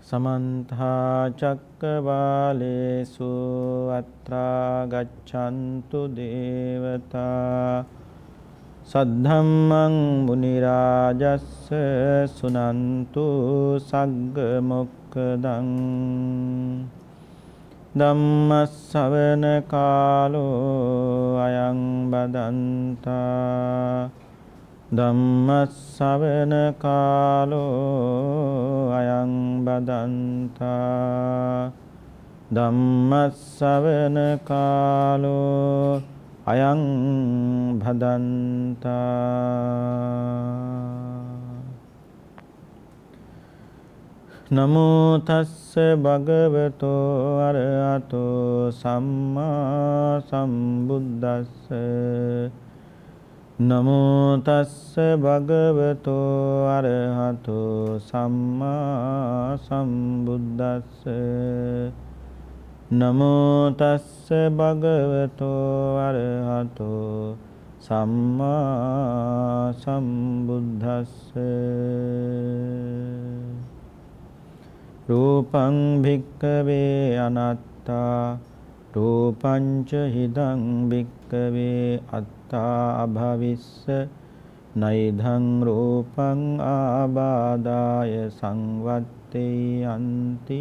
समन्ता चक्रवालेषु अत्रा गच्छन्तु देवता सद्धम्मं मुनिराजस्य सुनन्तु सग्गमुक्कदं धम्मश्रवण कालो अयं बदन्ता धम्मश्रवण कालो अयं बदन्ता धम्मश्रवण कालो अयं भदन्ता नमो तस्स भगवतो अरहतो सम्मा सम्बुද්දස්ස नमो तस्स भगवतो अरहतो सम्मा सम्बुද්දස්ස नमो तस्स भगवतो अरहतो सम्मा सम्बुද්දස්ස रूपं भिक्खवे अनात्ता रूपञ्च हिदं भिक्खवे अत्ता अभविस्स नैधं रूपं आबादाय संवत्तेयन्ति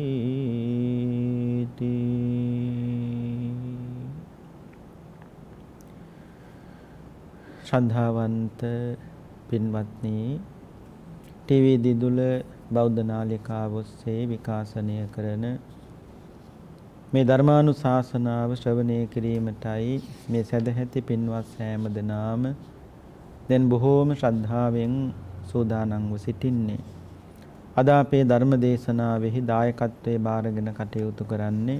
ශ්‍රද්ධාවන්ත පින්වත්නි ටීවී දිදුල බෞද්ධ නාලිකාව ඔස්සේ විකාශනය කරන මේ ධර්මානුශාසනාව ශ්‍රවණය කිරීමටයි මේ සදැහැති පින්වත් සෑම දෙනාම දැන් බොහෝම ශ්‍රද්ධාවෙන් සූදානම්ව සිටින්නේ. අද අපේ ධර්ම දේශනාවෙහි දායකත්වයේ බාරගෙන කටයුතු කරන්නේ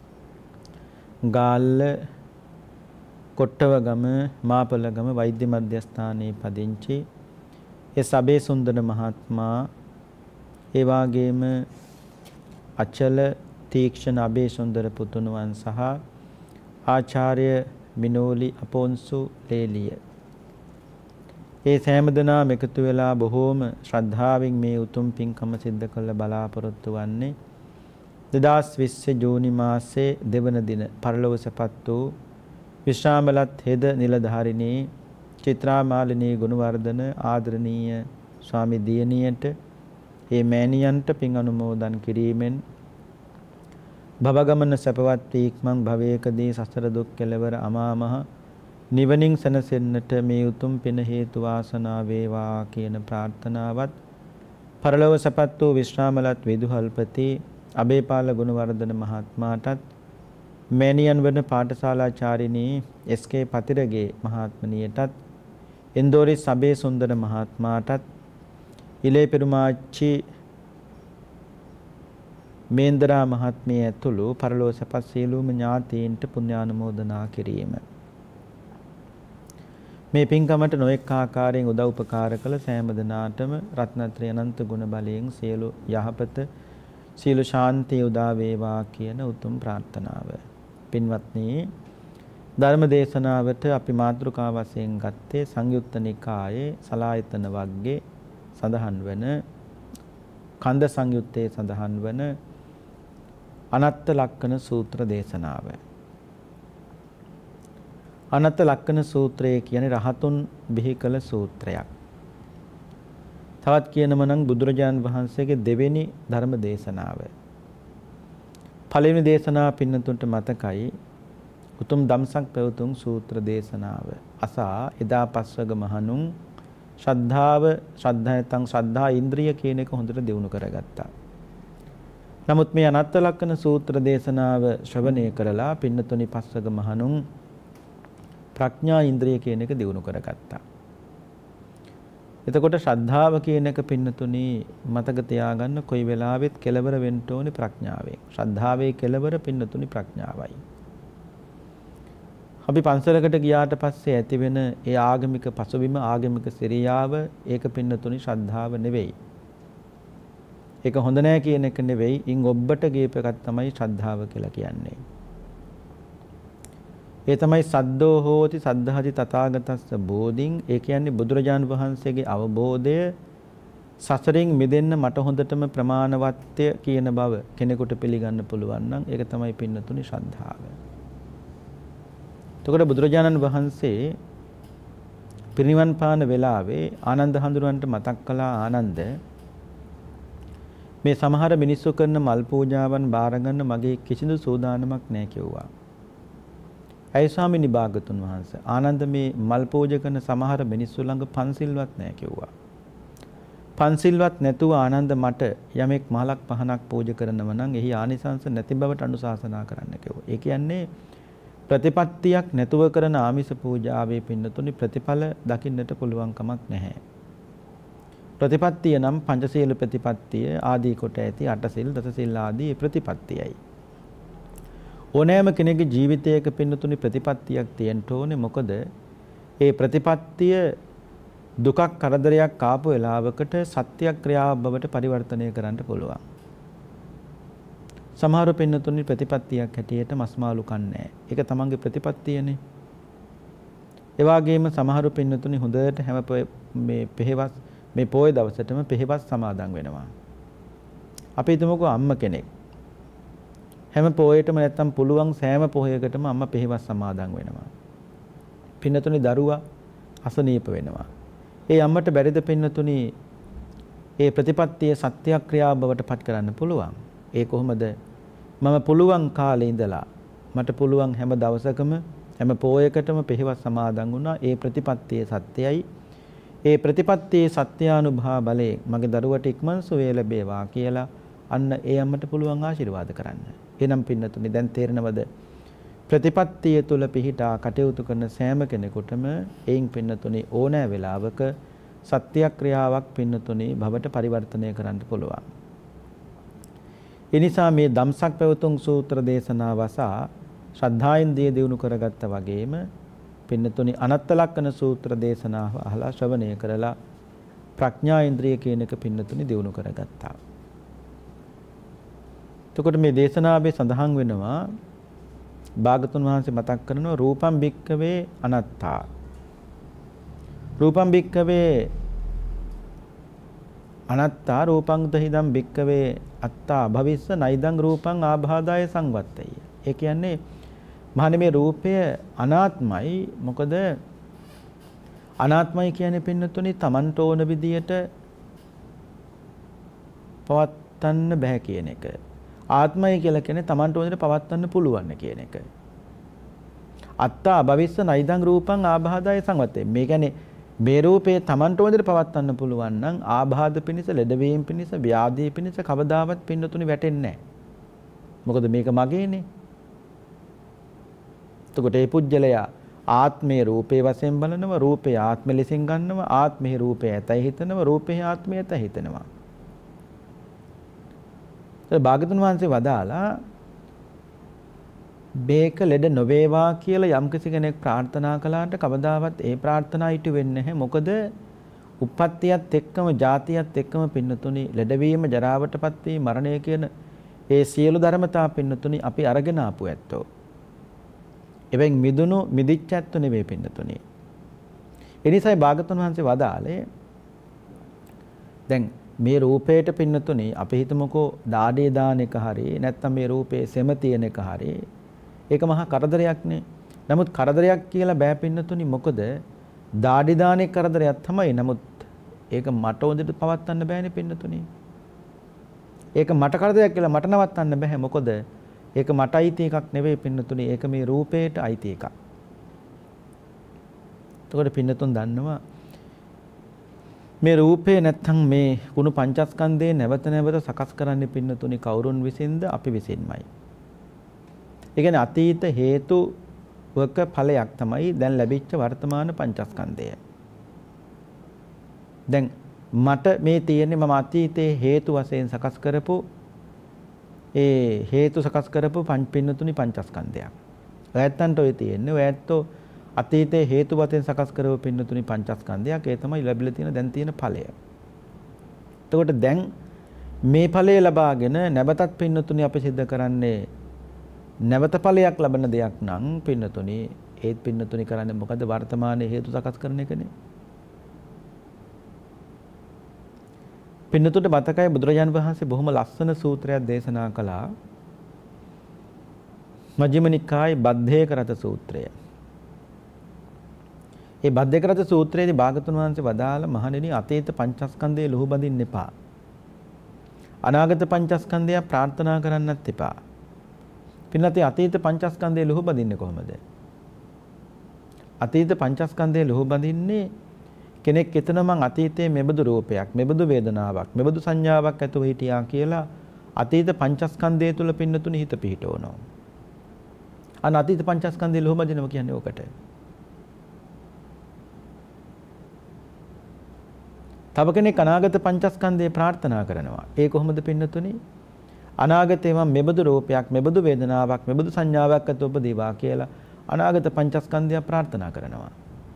ගාල්ල කොට්ටවගම මාපලගම වෛද්‍ය මධ්‍යස්ථානයේ පදිංචි සබේ සුන්දර මහත්මයා ඒ වගේම අචල තීක්ෂණ අබේ සුන්දර පුතුණුවන් සහ ආචාර්ය මිනෝලි අපොන්සු ලේලිය ඒ සෑම දෙනාම එකතු වෙලා බොහෝම ශ්‍රද්ධාවෙන් මේ උතුම් පින්කම සිද්ධ කළ බලාපොරොත්තු වන්නේ 2020 ජූනි මාසයේ දෙවන දින පරලොව සැපත් වූ විශ්‍රාමලත් හෙද නිලධාරිණී චිත්‍රාමාලිනී ගුණවර්ධන ආදරණීය ස්වාමි දියණියට ඒ මෑණියන්ට පින් අනුමෝදන් කිරීමෙන් භවගමන සැපවත් වීක්මන් භවයකදී සසර දුක් කෙලවර අමා මහ නිවනින් සැනසෙන්නට මේ උතුම් පින හේතු වාසනා වේවා කියන ප්‍රාර්ථනාවත් පරලොව සැපත් වූ විශ්‍රාමලත් විදුහල්පති අබේපාල ගුණවර්ධන මහත්මයාටත් මෑණියන් වන පාඨශාලාචාරිණී එස්.කේ. පතිරගේ මහත්මනියටත් ඉන්දෝරි සබේ සුන්දර මහත්මයාටත් ඉලේ පෙරුමාච්චි මේන්දරා මහත්මිය ඇතුළු පරලෝ සැපත් සියලුම ඥාතීන්ට පුණ්‍යානුමෝදනා කිරීම. මේ පින්කමට නොඑක ආකාරයෙන් උදව් උපකාර කළ සෑම දෙනාටම රත්නත්‍රය අනන්ත ගුණ බලයෙන් සියලු යහපත සියලු ශාන්තිය උදා වේවා කියන උතුම් ප්‍රාර්ථනාව. පින්වත්නි ධර්ම දේශනාවට අපි මාතෘකා වශයෙන් ගත්තේ සංයුත්ත නිකායේ සලායතන වග්ගයේ සඳහන් වන කන්ද සංයුත්තේ සඳහන් වන අනත්ත ලක්කන සූත්‍ර දේශනාව. අනත්ත ලක්කන සූත්‍රය කියන්නේ රහතුන් බිහි කළ සූත්‍රයක්. තවත් කියනම නම් බුදුරජාණන් වහන්සේගේ දෙවෙනි ධර්ම දේශනාව. පළවෙනි දේශනාව පින්නතුන්ට මතකයි උතුම් ධම්සක් පැවතුම් සූත්‍ර දේශනාව. අසා එදා පස්වග මහණුන් ශ්‍රද්ධාව ශ්‍රද්ධායතං ශ්‍රද්ධා ඉන්ද්‍රිය කියන එක හොඳට දියුණු කරගත්තා. නමුත් මේ අනත්ත ලක්කන සූත්‍ර දේශනාව ශ්‍රවණය කරලා පින්නතුනි පස්වග මහණුන් ප්‍රඥා ඉන්ද්‍රිය කියන එක දියුණු කරගත්තා. එතකොට ශ්‍රද්ධාව කියන එක පින්නතුනි මතක තියාගන්න කොයි වෙලාවෙත් කෙලවර වෙන්න ඕනේ ප්‍රඥාවෙන්. ශ්‍රද්ධාවේ කෙලවර පින්නතුනි ප්‍රඥාවයි. අපි පන්සලකට ගියාට පස්සේ ඇති වෙන ඒ ආගමික පසුබිම ආගමික සිරියාව ඒක පින්නතුනි ශ්‍රද්ධාව නෙවෙයි. ඒක හොඳ නෑ කියන එක නෙවෙයි. ඉන් ඔබට ගේප එකක් තමයි ශ්‍රද්ධාව කියලා කියන්නේ. ඒ තමයි සද්දෝ හෝති සද්ධාති තථාගතස්ස බෝධින්. ඒ කියන්නේ බුදුරජාණන් වහන්සේගේ අවබෝධය සසරින් මිදෙන්න මට හොඳටම ප්‍රමාණවත්ය කියන බව කෙනෙකුට පිළිගන්න පුළුවන් නම් ඒක තමයි පින්නතුනි ශ්‍රද්ධාව. එතකොට බුදුරජාණන් වහන්සේ පිරිනිවන් පාන වෙලාවේ ආනන්ද හඳුරන්ට මතක් කළා ආනන්ද මේ සමහර මිනිස්සු කරන මල් පූජාවන් බාර ගන්න මගේ කිසිදු සූදානමක් නැහැ කිව්වා. ඇයි ස්වාමීනි භාගතුන් වහන්සේ ආනන්ද මේ මල් පූජා කරන සමහර මිනිස්සු ළඟ පන්සිල්වත් නැහැ කිව්වා. පන්සිල්වත් නැතුව ආනන්ද මට යමෙක් මහලක් පහනක් පූජා කරනවා නම් එහි ආනිසංස නැති බවට අනුශාසනා කරන්න කිව්වා. ඒ කියන්නේ ප්‍රතිපත්තියක් නැතුව කරන ආමිෂ පූජාවේ පින්නතුනි ප්‍රතිඵල දකින්නට පුළුවන් කමක් නැහැ. ප්‍රතිපත්තිය නම් පංචශීල ප්‍රතිපත්තිය ආදී කොට ඇති අටසිල් දසසිල් ආදී ප්‍රතිපත්තියයි. ඕනෑම කෙනෙකුගේ ජීවිතයක පින්නතුනි ප්‍රතිපත්තියක් තියෙන්න ඕනේ. මොකද ඒ ප්‍රතිපත්තිය දුකක් කරදරයක් ආපු වෙලාවකට සත්‍යක්‍රියාව බවට පරිවර්තනය කරන්න පුළුවන්. සමහර පින්නතුනි ප්‍රතිපත්තියක් හැටියට මස් මාළු කන්නේ. ඒක තමන්ගේ ප්‍රතිපත්තියනේ. ඒ වගේම සමහර පින්නතුනි හොඳට හැම මේ පෙහෙවස් මේ පොයේ දවසටම පෙහෙවස් සමාදන් වෙනවා. අපි හිතමුකෝ අම්ම කෙනෙක් හැම පොයේටම නැත්තම් පුළුවන් සෑම පොයකටම අම්මා පෙහෙවස් සමාදන් වෙනවා. පින්නතුනි දරුවා අසනීප වෙනවා. ඒ අම්මට බැරිද පින්නතුනි ඒ ප්‍රතිපත්තියේ සත්‍යක්‍රියාව බවට පත් කරන්න පුළුවන්. ඒ කොහොමද? මම පුළුවන් කාලේ ඉඳලා මට පුළුවන් හැම දවසකම හැම පොයකටම පෙහෙවස් සමාදන් වුණා. ඒ ප්‍රතිපත්තියේ සත්‍යයයි. ඒ ප්‍රතිපත්තියේ සත්‍යානුභව බලයෙන් මගේ දරුවට ඉක්මන් සුවය ලැබේවා කියලා අන්න ඒ අම්මට පුළුවන් ආශිර්වාද කරන්න. එනම් පින්නතුනි දැන් තේරෙනවද? ප්‍රතිපත්තිය තුල පිහිටා කටයුතු කරන සෑම කෙනෙකුටම එයින් පින්නතුනි ඕනෑ වෙලාවක සත්‍යක්‍රියාවක් පින්නතුනි භවට පරිවර්තනය කරන්න පුළුවන්. ඒ නිසා මේ ධම්සක් පැවතුම් සූත්‍ර දේශනාව අසා ශ්‍රද්ධායින්දිය දිනු කරගත්තා වගේම පින්නතුනි අනත්ත ලක්ෂණ සූත්‍ර දේශනාව අහලා ශ්‍රවණය කරලා ප්‍රඥා ඉන්ද්‍රිය කියන එක පින්නතුනි දිනු කරගත්තා. එතකොට මේ දේශනාවේ සඳහන් වෙනවා භාගතුන් වහන්සේ මතක් කරනවා රූපම් භික්කවේ අනත්තා. රූපම් භික්කවේ අනත්තා රූපං දහිදම් භික්කවේ අත්තා භවිස්ස නයිදං රූපං ආභාදාය සංවත්තය. ඒ කියන්නේ මහණෙනි මේ රූපය අනාත්මයි. මොකද අනාත්මයි කියන්නේ පින්නතුනි Tamanට ඕන විදියට පවත්වන්න බෑ කියන එක. ආත්මය කියලා කියන්නේ Tamanට ඕන විදියට පවත්වන්න පුළුවන් කියන එක. අත්තා භවිස්ස නයිදං රූපං ආභාදාය සංවත්තේ. මේ කියන්නේ මේ රූපේ Tamanට ඕන විදියට පවත්වන්න පුළුවන් නම් ආබාධ පිණිස, ලෙඩවීම පිණිස, ව්‍යාධි පිණිස කවදාවත් පින්නතුනි වැටෙන්නේ නැහැ. මොකද මේක මගේනේ. එතකොට මේ පුජ්‍යලයා ආත්මයේ රූපේ වශයෙන් බලනවා, රූපේ ආත්ම ලෙසින් ගන්නවා, ආත්මයේ රූපේ ඇතයි හිතනවා, රූපේ ආත්මය ඇතයි හිතනවා. ඒ භාගතුන් වහන්සේ වදාලා මේක ලෙඩ නොවේවා කියලා යම්කිසි කෙනෙක් ප්‍රාර්ථනා කළාට කවදාවත් ඒ ප්‍රාර්ථනා ඉටු වෙන්නේ නැහැ. මොකද උප්පත්තියත් එක්කම ජාතියත් එක්කම පින්නතුනි ලෙඩවීම, ජරාවටපත් වීම, මරණය කියන ඒ සියලු ධර්මතා පින්නතුනි අපි අරගෙන ආපු ඇත්තෝ. එවෙන් මිදුණු මිදිච්ච ඇත්තෝ නෙවෙයි පින්නතුනි. ඒ නිසායි භාගතුන් වහන්සේ වදාළේ දැන් මේ රූපයට පින්නතුනි අපි හිතමුකෝ දාඩේ දාන එක හරි නැත්නම් මේ රූපේ සෙම තියෙන එක හරි ඒක මහා කරදරයක්නේ. නමුත් කරදරයක් කියලා බෑ පින්නතුනි. මොකද දාඩි දාන එක කරදරයක් තමයි. නමුත් ඒක මට හොඳට පවත්වන්න බෑනේ පින්නතුනි. ඒක මට කරදරයක් කියලා මට නවත්තන්න බෑ. මොකද ඒක මට අයිති එකක් නෙවෙයි පින්නතුනි. ඒක මේ රූපේට අයිති එකක්. එතකොට පින්නතුන් දන්නවා මේ රූපේ නැත්තම් මේ කුණු පංචස්කන්ධේ නැවත නැවත සකස් කරන්නේ පින්නතුනි කවුරුන් විසින්ද? අපි විසින්මයි. ඒ කියන්නේ අතීත හේතු වක ඵලයක් තමයි දැන් ලැබිච්ච වර්තමාන පංචස්කන්ධය. දැන් මට මේ තියෙන්නේ මම අතීතයේ හේතු වශයෙන් සකස් කරපු ඒ හේතු සකස් කරපු පින්නතුනි පංචස්කන්ධයක්. ඔයත්තන්ට ඔය තියෙන්නේ ඔය ඇත්තෝ අතීතයේ හේතු වශයෙන් සකස් කරපු පින්නතුනි පංචස්කන්ධයක්. ඒ තමයි ලැබිලා තියෙන දැන් තියෙන ඵලය. එතකොට දැන් මේ ඵලය ලබාගෙන නැවතත් පින්නතුනි අපි සිද්ධ කරන්නේ නැවත ඵලයක් ලබන දෙයක් නම් පින්නතුනි ඒත් පින්නතුනි කරන්නේ මොකද? වර්තමානයේ හේතු සකස් කරන එකනේ. පින්නතුට මතකයි බුදුරජාණන් වහන්සේ බොහොම ලස්සන සූත්‍රයක් දේශනා කළා. මජ්ක්‍ධිම නිකායේ බද්ධේක රත සූත්‍රය. ඒ බද්ධේක රත සූත්‍රයේදී භාගතුන් වහන්සේ වදාළ මහණෙනි අතීත පංචස්කන්ධයේ ලුහු බඳින්න එපා. අනාගත පංචස්කන්ධය ප්‍රාර්ථනා කරන්නත් එපා. පින්නතේ අතීත පංචස්කන්ධයේ ලුහු බඳින්නේ කොහොමද? අතීත පංචස්කන්ධයේ ලුහු බඳින්නේ කෙනෙක් එතන මං අතීතයේ මෙබඳු රූපයක්, මෙබඳු වේදනාවක්, මෙබඳු සංඥාවක් ඇතුව හිටියා කියලා අතීත පංචස්කන්ධය තුල පින්නතුනි හිත පිහිටවනවා. අතීත පංචස්කන්ධයේ ලුහු බඳිනවා කියන්නේ ඕකට. තව කෙනෙක් අනාගත පංචස්කන්ධය ප්‍රාර්ථනා කරනවා. ඒ කොහොමද පින්නතුනි? අනාගතේ මම මෙබඳු රූපයක්, මෙබඳු වේදනාවක්, මෙබඳු සංඥාවක් ඇතුව උපදීවා කියලා අනාගත පංචස්කන්ධය ප්‍රාර්ථනා කරනවා.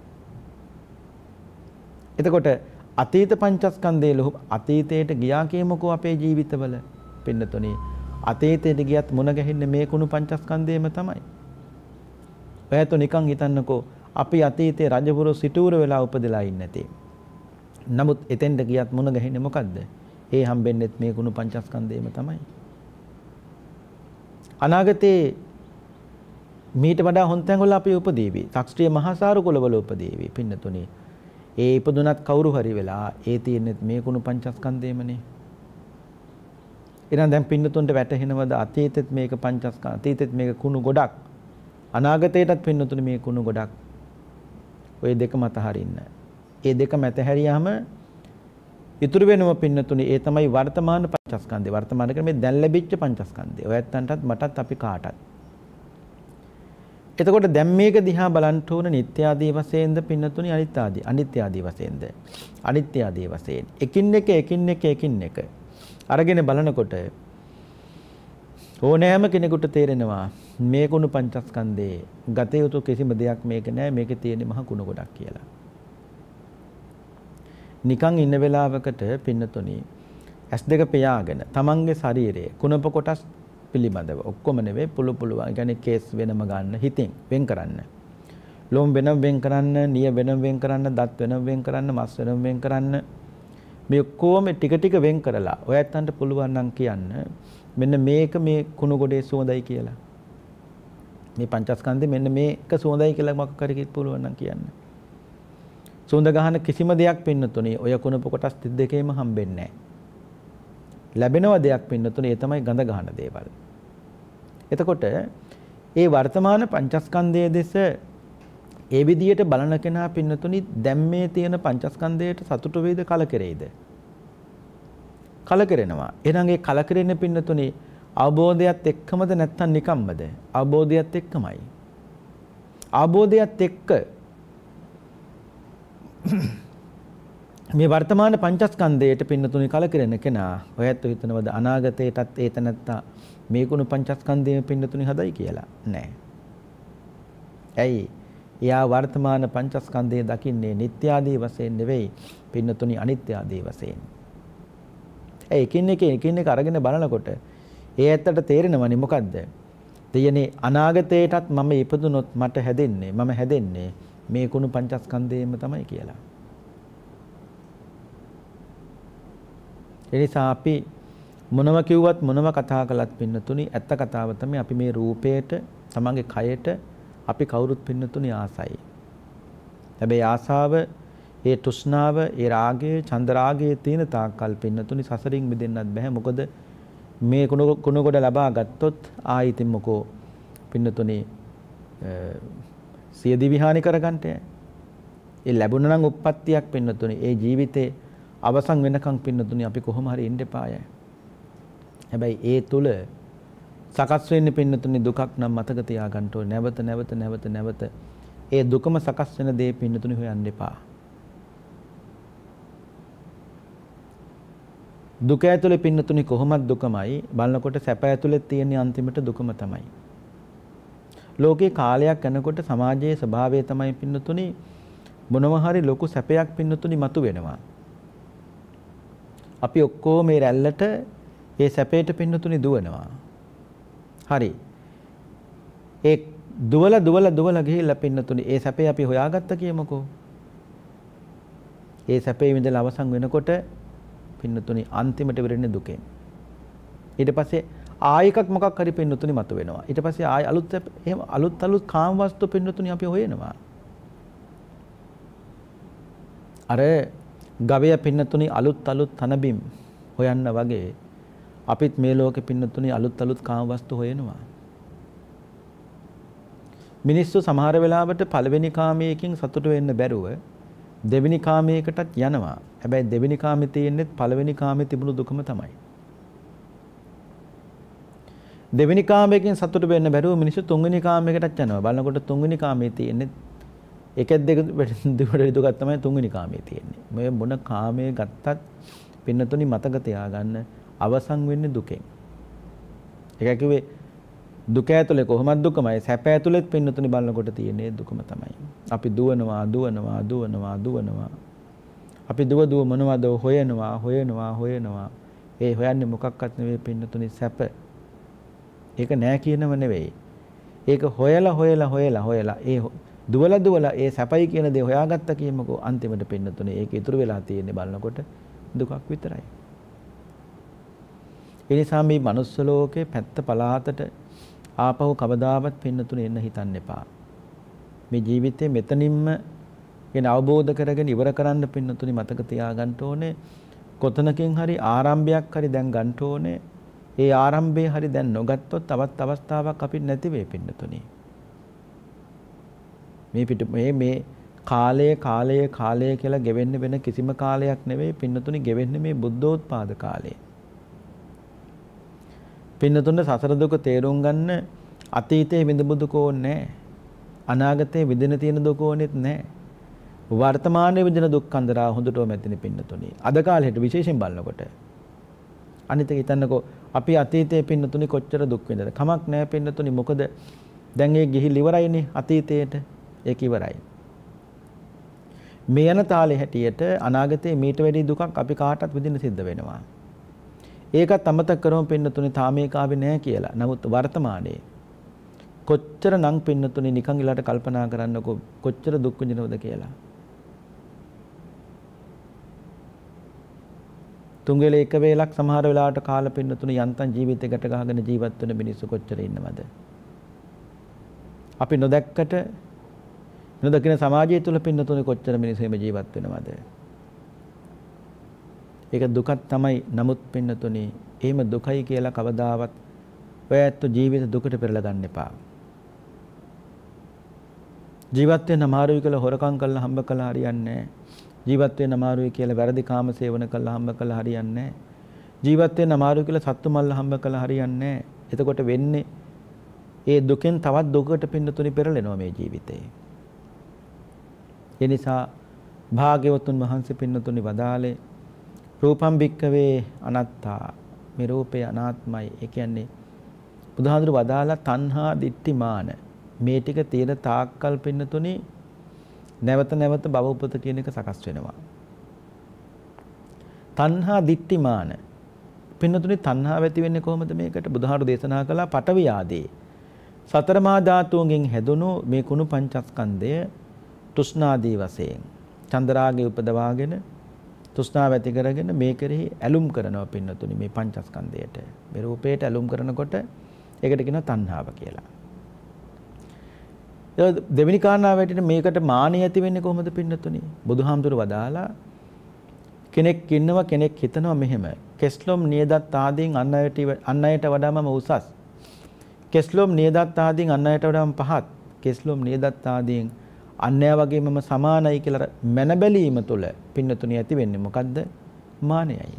එතකොට අතීත පංචස්කන්ධයේ ලොහු අතීතයට ගියා කියමුකෝ අපේ ජීවිතවල පින්නතුනි. අතීතයට ගියත් මුණ ගැහින්නේ මේ කුණු පංචස්කන්ධයම තමයි. ඔයත් නිකන් හිතන්නකෝ අපි අතීතයේ රජවරු සිටුවර වෙලා උපදලා ඉන්නේ නැති. නමුත් එතෙන්ට ගියත් මුණ ගැහින්නේ මොකද්ද? ඒ හම්බෙන්නෙත් මේ කුණු පංචස්කන්ධයම තමයි. අනාගතේ මීට වඩා හොන්තැන් වල අපි උපදීවි. ශාස්ත්‍රීය මහාසාරු කුලවල උපදීවි පින්නතුනි. ඒ ඉපදුනත් කවුරු හරි වෙලා ඒ තියෙන්නේ මේ කුණු පංචස්කන්ධයමනේ. එහෙනම් දැන් පින්නතුන්ට වැටහෙනවද අතීතෙත් මේක පංචස්කන්ධ, අතීතෙත් මේක කුණු ගොඩක්, අනාගතයටත් පින්නතුනි මේ කුණු ගොඩක්. ඔය දෙකම අතහරින්න. ඒ දෙකම ඇතහැරියාම ඉතුරු වෙනම පින්නතුනි ඒ තමයි වර්තමාන පංචස්කන්ධය. වර්තමාන කියන්නේ මේ දැන් ලැබිච්ච පංචස්කන්ධය. ඔයත්තන්ටත් මටත් අපි කාටත්. එතකොට දැන් මේක දිහා බලන්න ඕන නිත්‍ය ආදී වශයෙන්ද පින්නතුනි අනිත්‍ය ආදී වශයෙන්ද? අනිත්‍ය ආදී වශයෙන්. එකින් එක අරගෙන බලනකොට ඕනෑම කෙනෙකුට තේරෙනවා මේ කුණු පංචස්කන්ධේ ගත යුතු කිසිම දෙයක් මේක නෑ, මේකේ තියෙන්නේ මහ කුණු ගොඩක් කියලා. නිකන් ඉන්න වෙලාවකට පින්නතුනි S2 පියාගෙන තමන්ගේ ශරීරයේ කුණප කොටස් පිළිබඳව ඔක්කොම නෙවෙයි පුළුවන්. ඒ කියන්නේ කේස් වෙනම ගන්න, හිතින් වෙන් කරන්න. ලොම් වෙනම වෙන් කරන්න, නිය වෙනම වෙන් කරන්න, දත් වෙනම වෙන් කරන්න, මස් වෙනම වෙන් කරන්න. මේ ඔක්කොම ටික වෙන් කරලා ඔයයන්ට පුළුවන් නම් කියන්න මෙන්න මේක මේ කුණු ගොඩේ සුවඳයි කියලා. මේ පංචස්කන්ධේ මෙන්න මේක සුවඳයි කියලා මොකක් හරි පුළුවන් නම් කියන්න. සුවඳ ගහන කිසිම දෙයක් පින්නතුනි ඔය කුණප කොටස් 32ෙම හම්බෙන්නේ නැහැ. ලැබෙනව දෙයක් පින්නතුනි ඒ තමයි ගඳ ගහන දේවල්. එතකොට ඒ වර්තමාන පංචස්කන්ධයේ දෙස ඒ විදියට බලන කෙනා පින්නතුනි දැන් මේ තියෙන පංචස්කන්ධයට සතුට වේද කලකිරෙයිද? කලකිරෙනවා. එහෙනම් ඒ කලකිරෙන පින්නතුනි අවබෝධයත් එක්කමද නැත්නම් නිකම්මද? අවබෝධයත් එක්කමයි. අවබෝධයත් එක්ක මේ වර්තමාන පංචස්කන්ධයට පින්නතුනි කලකිරෙන කෙනා ඔයත් හිතනවද අනාගතයටත් ඒත නැත්තා මේ කුණු පංචස්කන්ධයේ පින්නතුනි හදයි කියලා? නෑ. ඇයි? එයා වර්තමාන පංචස්කන්ධය දකින්නේ නිත්‍ය ආදී වශයෙන් නෙවෙයි පින්නතුනි අනිත්‍ය ආදී වශයෙන්. ඒ එකින් එක අරගෙන බලනකොට ඒ ඇත්තට තේරෙනවනේ මොකද්ද? දෙයනේ අනාගතයටත් මම ඉපදුනොත් මට හැදෙන්නේ මේ කුණු පංචස්කන්ධයෙන්ම තමයි කියලා. එනිසා අපි මොනව කිව්වත් මොනව කතා කළත් පින්නතුනි ඇත්ත කතාව තමයි අපි මේ රූපයට, තමන්ගේ කයට අපි කවුරුත් පින්නතුනි ආසයි. හැබැයි ආසාව, ඒ තෘෂ්ණාව, ඒ රාගය, චන්ද රාගය තියෙන තාක්කල් පින්නතුනි සසරින් මිදෙන්නත් බෑ. මොකද මේ කුණ කොට ලබා ගත්තොත් ආයිතින් මොකෝ පින්නතුනි සියදි විහානි කරගන්නට. ඒ ලැබුණා නම් උප්පත්තියක් පින්නතුනි ඒ ජීවිතේ අවසන් වෙනකන් පින්නතුනි අපි කොහොම හරි ඉන්න එපාය. හැබැයි ඒ තුල සකස් වෙන්නේ පින්නතුනි දුකක් නම් මතක තියාගන්න ඕනේ. නැවත ඒ දුකම සකස් වෙන දේ පින්නතුනි හොයන්න එපා. දුක ඇතුලේ පින්නතුනි කොහොමද දුකමයි බලනකොට සැප ඇතුලේ තියෙන අන්තිමට දුකම තමයි. ලෝකේ කාලයක් යනකොට සමාජයේ ස්වභාවය තමයි පින්නතුනි මොනවා හරි ලොකු සැපයක් පින්නතුනි මතු වෙනවා. අපි ඔක්කොම මේ රැල්ලට ඒ සැපයට පින්නතුනි දුවනවා. හරි. ඒ දුවලා ගිහිල්ලා පින්නතුනි ඒ සැපේ අපි හොයාගත්ත කියමුකෝ. ඒ සැපේ විඳලා අවසන් වෙනකොට පින්නතුනි අන්තිමට වෙරෙන්නේ දුකෙන්. ඊට පස්සේ ආය එකක් මොකක් හරි පින්නතුනි මතු වෙනවා. ඊට පස්සේ ආය අලුත් කාම වස්තු පින්නතුනි අපි හොයනවා. අර ගවය පින්නතුනි අලුත් තනබිම් හොයන්න වගේ අපිත් මේ ලෝකෙ පින්නතුනි අලුත් කාම වස්තු හොයනවා. මිනිස්සු සමහර වෙලාවට පළවෙනි කාමයකින් සතුට වෙන්න බැරුව දෙවෙනි කාමයකටත් යනවා. හැබැයි දෙවෙනි කාමේ තියෙන්නේ පළවෙනි කාමේ තිබුණු දුකම තමයි. දෙවෙනි කාමයකින් සතුට වෙන්න බැරුව මිනිස්සු තුන්වෙනි කාමයකටත් යනවා. බලනකොට තුන්වෙනි කාමේ තියෙන්නේ එකෙක් දෙක දුක තමයි තුන්වෙනි කාමේ තියෙන්නේ. මේ මොන කාමයේ ගත්තත් පින්නතුනි මතක තියාගන්න අවසන් වෙන්නේ දුකෙන්. ඒක කිව්වේ දුක ඇතුලේ කොහොමද දුකමයි සැප ඇතුලේත් පින්නතුනි බලනකොට තියෙන්නේ දුකම තමයි. අපි දුවනවා. අපි දුව මොනවද හොයනවා. ඒ හොයන්නේ මොකක්වත් නෙවෙයි පින්නතුනි සැප. ඒක නෑ කියනව නෙවෙයි. ඒක හොයලා ඒ දුවලා ඒ සැපයි කියන දේ හොයාගත්ත කියමුකෝ අන්තිමට පින්නතුනි ඒක ඉතුරු වෙලා තියෙන්නේ බලනකොට දුකක් විතරයි. ඒ නිසා මේ manuss ලෝකේ පැත්ත පලාතට ආපහු කවදාවත් පින්නතුනි එන්න හිතන්න එපා. මේ ජීවිතේ මෙතනින්ම කියන අවබෝධ කරගෙන ඉවර කරන්න පින්නතුනි මතක තියාගන්න ඕනේ. කොතනකින් හරි ආරම්භයක් හරි දැන් ගන්න ඕනේ. ඒ ආරම්භය හරි දැන් නොගත්තොත් තවත් අවස්ථාවක් අපිට නැති වෙයි පින්නතුනි. මේ කාලය කියලා ගෙවෙන්න වෙන කිසිම කාලයක් නෙවෙයි පින්නතුනි ගෙවෙන්නේ මේ බුද්ධෝත්පාද කාලේ. පින්නතුන්ට සසර දුක තේරුම් ගන්න අතීතයේ විඳපු දුක ඕනේ අනාගතයේ විඳින තියෙන දුක ඕනෙත් නැහැ. වර්තමානයේ විඳින දුක් කන්දරා හොඳටම ඇතිනේ පින්නතුනි. අද කාලේට විශේෂයෙන් බලනකොට අනිත් එක හිතන්නකෝ අපි අතීතයේ පින්නතුනි කොච්චර දුක් විඳද කමක් නැහැ පින්නතුනි. මොකද දැන් ඒ ගිහිල් ඉවරයිනේ අතීතයට. ඒක ඉවරයි. මේ යන තාලේ හැටියට අනාගතයේ මීට වැඩි දුකක් අපි කාටවත් විඳින්න සිද්ධ වෙනවා. ඒකත් අමතක කරමු පින්නතුනි තාම ඒක ආවේ නැහැ කියලා. නමුත් වර්තමානයේ කොච්චර නම් පින්නතුනි නිකන් ඉලට කල්පනා කරන්නකෝ කොච්චර දුක් විඳිනවද කියලා. තුන්වෙලේ එක වේලක් සමහර වෙලාවට කාල පින්නතුනි යන්තම් ජීවිතේ ගැට ගහගෙන ජීවත් වෙන මිනිස්සු කොච්චර ඉන්නවද? අපි නොදැක්කට නොදකින සමාජය තුළ පින්නතුනි කොච්චර මිනිස්සු මේ ජීවත් වෙනවද? ඒක දුකක් තමයි. නමුත් පින්නතුනි එහෙම දුකයි කියලා කවදාවත් ඔයත් ජීවිත දුකට පෙරලා ගන්න එපා. ජීවත් වෙන්න අමාරුයි කියලා හොරකම් කරලා හම්බ කළා හරියන්නේ නැහැ. ජීවත් වෙන්න අමාරුයි කියලා වැරදි කාම සේවන කරලා හම්බ කළා හරියන්නේ නැහැ. ජීවත් වෙන්න අමාරුයි කියලා සත්තු මල්ල හම්බ කළා හරියන්නේ නැහැ. එතකොට වෙන්නේ ඒ දුකෙන් තවත් දුකකට පින්නතුනි පෙරලෙනවා මේ ජීවිතේ. ඒ නිසා භාග්‍යවතුන් වහන්සේ පින්නතුනි වදාලේ රූපම් භික්කවේ අනත්තා. මේ රූපය අනාත්මයි. ඒ කියන්නේ බුදුහාඳුර වදාලා තණ්හා දිට්ඨි මාන මේ ටික තියෙන තාක්කල් පින්නතුනි නැවත භව උපත කියන එක සකස් වෙනවා. තණ්හා දිට්ඨි මාන පින්නතුනි තණ්හාව ඇති වෙන්නේ කොහොමද? මේකට බුදුහාඳුර දේශනා කළා පඨවි ආදී සතර මහා ධාතුන්ගෙන් හැදුණු මේ කුණු පංචස්කන්ධය තෘෂ්ණාදී වශයෙන් චන්දරාගේ උපදවාගෙන තෘෂ්ණාව ඇති කරගෙන මේ කෙරෙහි ඇලුම් කරනවා පින්නතුනි මේ පංචස්කන්ධයට. මේ රූපයට ඇලුම් කරනකොට ඒකට කියනවා තණ්හාව කියලා. දෙවෙනි කාරණාව ඇටියට මේකට මානිය ඇති වෙන්නේ කොහොමද පින්නතුනි? බුදුහාමුදුර වදාලා කෙනෙක් ඉන්නවා කෙනෙක් හිතනවා මෙහෙම කෙස්ලොම් නියදත් ආදීන් අන් අයට වඩා මම උසස්. කෙස්ලොම් නියදත් ආදීන් අන් අයට වඩා මම පහත්. කෙස්ලොම් නියදත් ආදීන් අන්‍යයා වගේ මම සමානයි කියලා මන බැලීම තුළ පින්නතුණි ඇති වෙන්නේ මොකද්ද? මානයයි.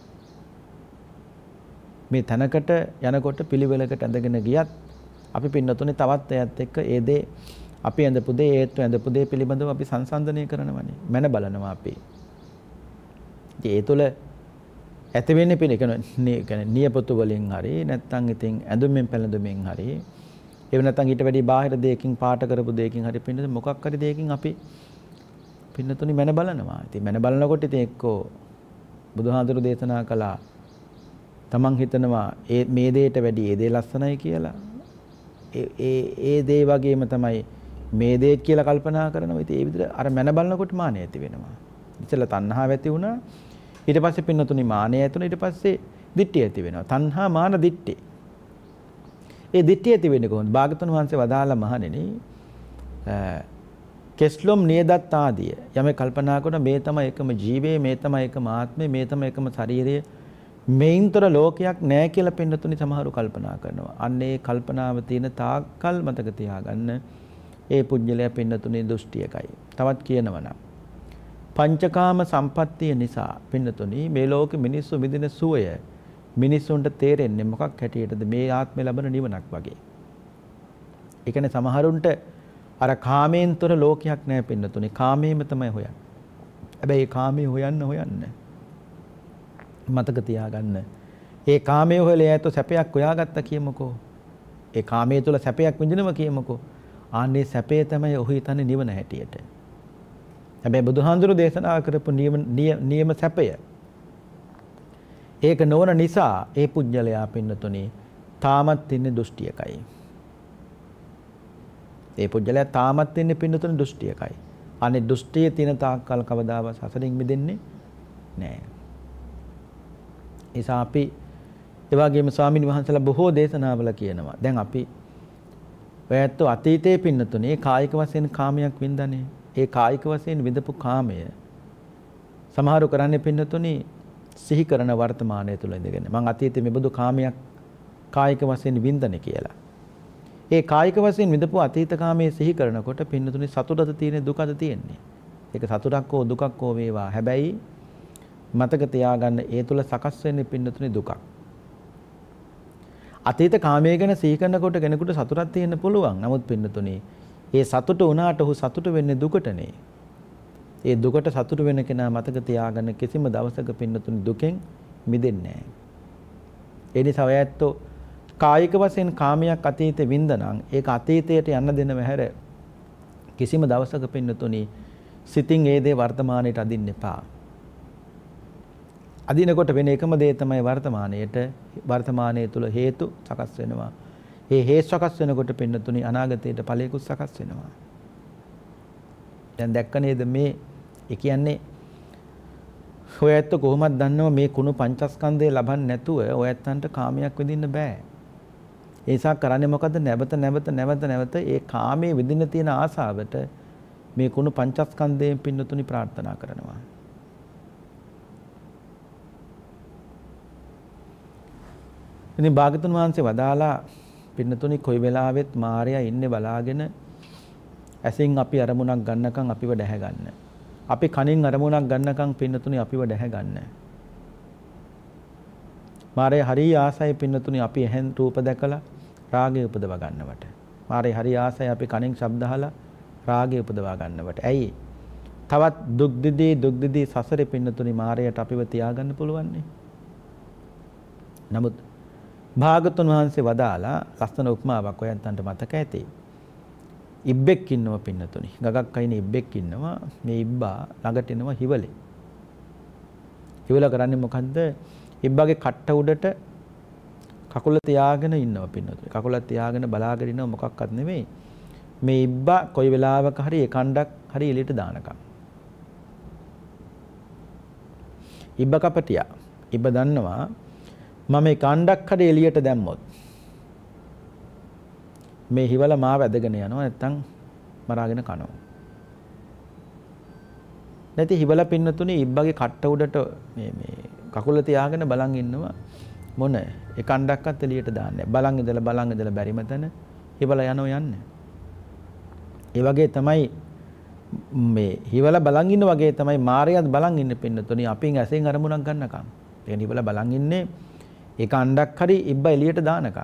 මේ තනකට යනකොට පිළිවෙලකට ඇඳගෙන ගියත් අපි පින්නතුණි තවත් එයත් එක්ක ඒ දේ අපි ඇඳපු දේ ඒත් ඇඳපු දේ පිළිබඳව අපි සංසන්දනය කරනවානේ. මන බලනවා අපි. ඉතින් ඒ තුළ ඇති වෙන්නේ කියන්නේ නියපොතු වලින් හරි නැත්නම් ඉතින් ඇඳුම්ෙන් පැළඳුම්ෙන් හරි එහෙම නැත්නම් ඊට වැඩි බාහිර දෙයකින් පාට කරපු දෙයකින් හරි පින්නත මොකක් හරි දෙයකින් අපි පින්නතුනි මන බලනවා. ඉතින් මන බලනකොට ඉතින් එක්කෝ බුදුහාඳුරු දේශනා කළා තමන් හිතනවා මේ දෙයට වැඩි ඒ දේ ලස්සනයි කියලා. ඒ දේ වගේම තමයි මේ දේ කියලා කල්පනා කරනවා. ඉතින් ඒ විදිහට අර මන බලනකොට මානෙ ඇති වෙනවා. ඉතල තණ්හාව ඇති වුණා. ඊට පස්සේ පින්නතුනි මානය ඇතුණ ඊට පස්සේ දිට්ඨිය ඇති වෙනවා. තණ්හා මාන දිට්ඨි. ඒ දිට්ඨිය ඇති වෙන්නේ කොහොමද? භාගතුන් වහන්සේ වදාලා මහණෙනි කෙස්ලොම් නියදත් ආදිය යමෙක් කල්පනා කරන මේ තමයි එකම ජීවේ, මේ තමයි එකම ආත්මය, මේ තමයි එකම ශරීරය, මේන්තර ලෝකයක් නැහැ කියලා පින්නතුනි සමහරු කල්පනා කරනවා. අන්න ඒ කල්පනාව තියෙන තාක්කල් මතක තියාගන්න ඒ පුජ්‍යලයා පින්නතුනි දෘෂ්ටියකයි. තවත් කියනවා නම් පංචකාම සම්පත්තිය නිසා පින්නතුනි මේ ලෝකෙ මිනිස්සු විඳින සුවය මිනිස්සුන්ට තේරෙන්නේ මොකක් හැටියටද? මේ ආත්මේ ලබන නිවනක් වගේ. ඒ කියන්නේ සමහරුන්ට අර කාමයෙන්තර ලෝකයක් නැහැ පින්නතුනි. කාමයේම තමයි හොයන්නේ. හැබැයි ඒ කාමයේ හොයන්න මතක තියාගන්න. ඒ කාමයේ හොයලා ඇතෝ සැපයක් හොයාගත්තා කියමුකෝ. ඒ කාමයේ තුල සැපයක් විඳිනවා කියමුකෝ. ආන්නේ සැපේ තමයි ඔහු හිතන්නේ නිවන හැටියට. හැබැයි බුදුහාඳුරු දේශනා කරපු නියම සැපය ඒක නොවන නිසා ඒ පුජ්‍යලයා පින්නතුනි තාමත් ඉන්නේ දෘෂ්ටියකයි. ඒ පුජ්‍යලයා තාමත් ඉන්නේ පින්නතුනි දෘෂ්ටියකයි. අනේ දෘෂ්ටියේ තියෙන තාක්කල් කවදාවත් සසරින් මිදෙන්නේ නැහැ. ඒසා අපි ඒ වගේම ස්වාමීන් වහන්සේලා බොහෝ දේශනාවල කියනවා. දැන් අපි ඔයත් අතීතයේ පින්නතුනේ කායික වශයෙන් කාමයක් වින්දානේ. ඒ කායික වශයෙන් විඳපු කාමය සමහරු කරන්නේ පින්නතුනේ සිහි කරන වර්තමානයේ තුල ඉඳගෙන. මං අතීතයේ මෙබඳු කාමයක් කායික වශයෙන් වින්දනේ කියලා. ඒ කායික වශයෙන් විඳපු අතීත කාමයේ සිහි කරනකොට පින්නතුනේ සතුටද තියෙන්නේ දුකද තියෙන්නේ. ඒක සතුටක් හෝ දුකක් හෝ වේවා. හැබැයි මතක තියාගන්න ඒ තුල සකස් වෙන්නේ පින්නතුනේ දුකක්. අතීත කාමයේ ගැන සිහි කරනකොට කෙනෙකුට සතුටක් තියෙන්න පුළුවන්. නමුත් පින්නතුනේ ඒ සතුට උනාට ඔහු සතුට වෙන්නේ දුකටනේ. ඒ දුකට සතුට වෙන කෙනා මතක තියාගන්න කිසිම දවසක පින්නතුනි දුකෙන් මිදෙන්නේ නැහැ. ඒ නිසා ඔයත් කායික වශයෙන් කාමයක් අතීතේ වින්දනම් ඒක අතීතයට යන්න දෙනව හැර කිසිම දවසක පින්නතුනි සිතින් ඒ දේ වර්තමානයට අදින්න එපා. අදිනකොට වෙන එකම දේ තමයි වර්තමානයේ තුල හේතු සකස් වෙනවා. ඒ හේතු සකස් වෙනකොට පින්නතුනි අනාගතයට ඵලයකුත් සකස් වෙනවා. දැන් දැක්ක නේද මේ ඒ කියන්නේ ඔයත් කොහොමද දන්නව මේ කුණු පංචස්කන්ධය ලබන්නේ නැතුව ඔයත්න්ට කාමයක් විඳින්න බෑ. ඒ නිසා කරන්නේ මොකද්ද? නැවත ඒ කාමයේ විඳින්න තියෙන ආසාවට මේ කුණු පංචස්කන්ධයෙන් පින්නතුනි ප්‍රාර්ථනා කරනවා. ඉතින් භාගතුන් වහන්සේ වදාලා පින්නතුනි කොයි වෙලාවෙත් මායя ඉන්නේ බලාගෙන ඇසින් අපි අරමුණක් ගන්නකම් අපිව දැහැ ගන්න. අපි කනින් අරමුණක් ගන්නකම් පින්නතුනි අපිව දැහැ ගන්න. මායя හරිය ආසයි පින්නතුනි අපි එහෙන් රූප දැකලා රාගය උපදව ගන්නවට. මායя හරිය ආසයි අපි කනින් ශබ්ද අහලා රාගය උපදවා ගන්නවට. ඇයි? තවත් දුක් දිදී සසරේ පින්නතුනි මායයට අපිව තියාගන්න පුළුවන් නේ. නමුත් භාගතුන් වහන්සේ වදාලා ලස්සන උපමාවක් ඔයන්ටන්ට මතක ඇති. ඉබ්බෙක් ඉන්නවා පින්නතුනි. ගගක් අයිනේ ඉබ්බෙක් ඉන්නවා. මේ ඉබ්බා ළඟට එනවා හිවලේ. හිවල කරන්නේ මොකද්ද? ඉබ්බාගේ කට්ට උඩට කකුල තියාගෙන ඉන්නවා පින්නතුනි. කකුල තියාගෙන බලාගෙන ඉන්නව මොකක්වත් නෙමෙයි. මේ ඉබ්බා කොයි වෙලාවක හරි ඒ කණ්ඩක් හරි එළියට දානකම්. ඉබ්බා කපටියා. ඉබ්බා දන්නවා මම මේ කණ්ඩක් හරි එළියට දැම්මොත් මේ හිවල මාව ඇදගෙන යනවා නැත්තම් මරාගෙන කනවා. නැති හිවල පින්නතුනේ ඉබ්බගේ කට්ට උඩට මේ කකුල තියාගෙන බලන් ඉන්නවා මොන ඒ කණ්ඩක්වත් එළියට දාන්නේ. බලන් ඉඳලා බැරිම තැන හිවල යන්නේ. ඒ වගේ තමයි මේ හිවල බලන් ඉන්න වගේ තමයි මායයත් බලන් ඉන්න පින්නතුනේ අපින් ඇසෙන් අරමුණක් ගන්නකම්. ඒ හිවල බලන් ඉන්නේ ඒ කණ්ඩක් හරි ඉබ්බා එළියට දානකම්.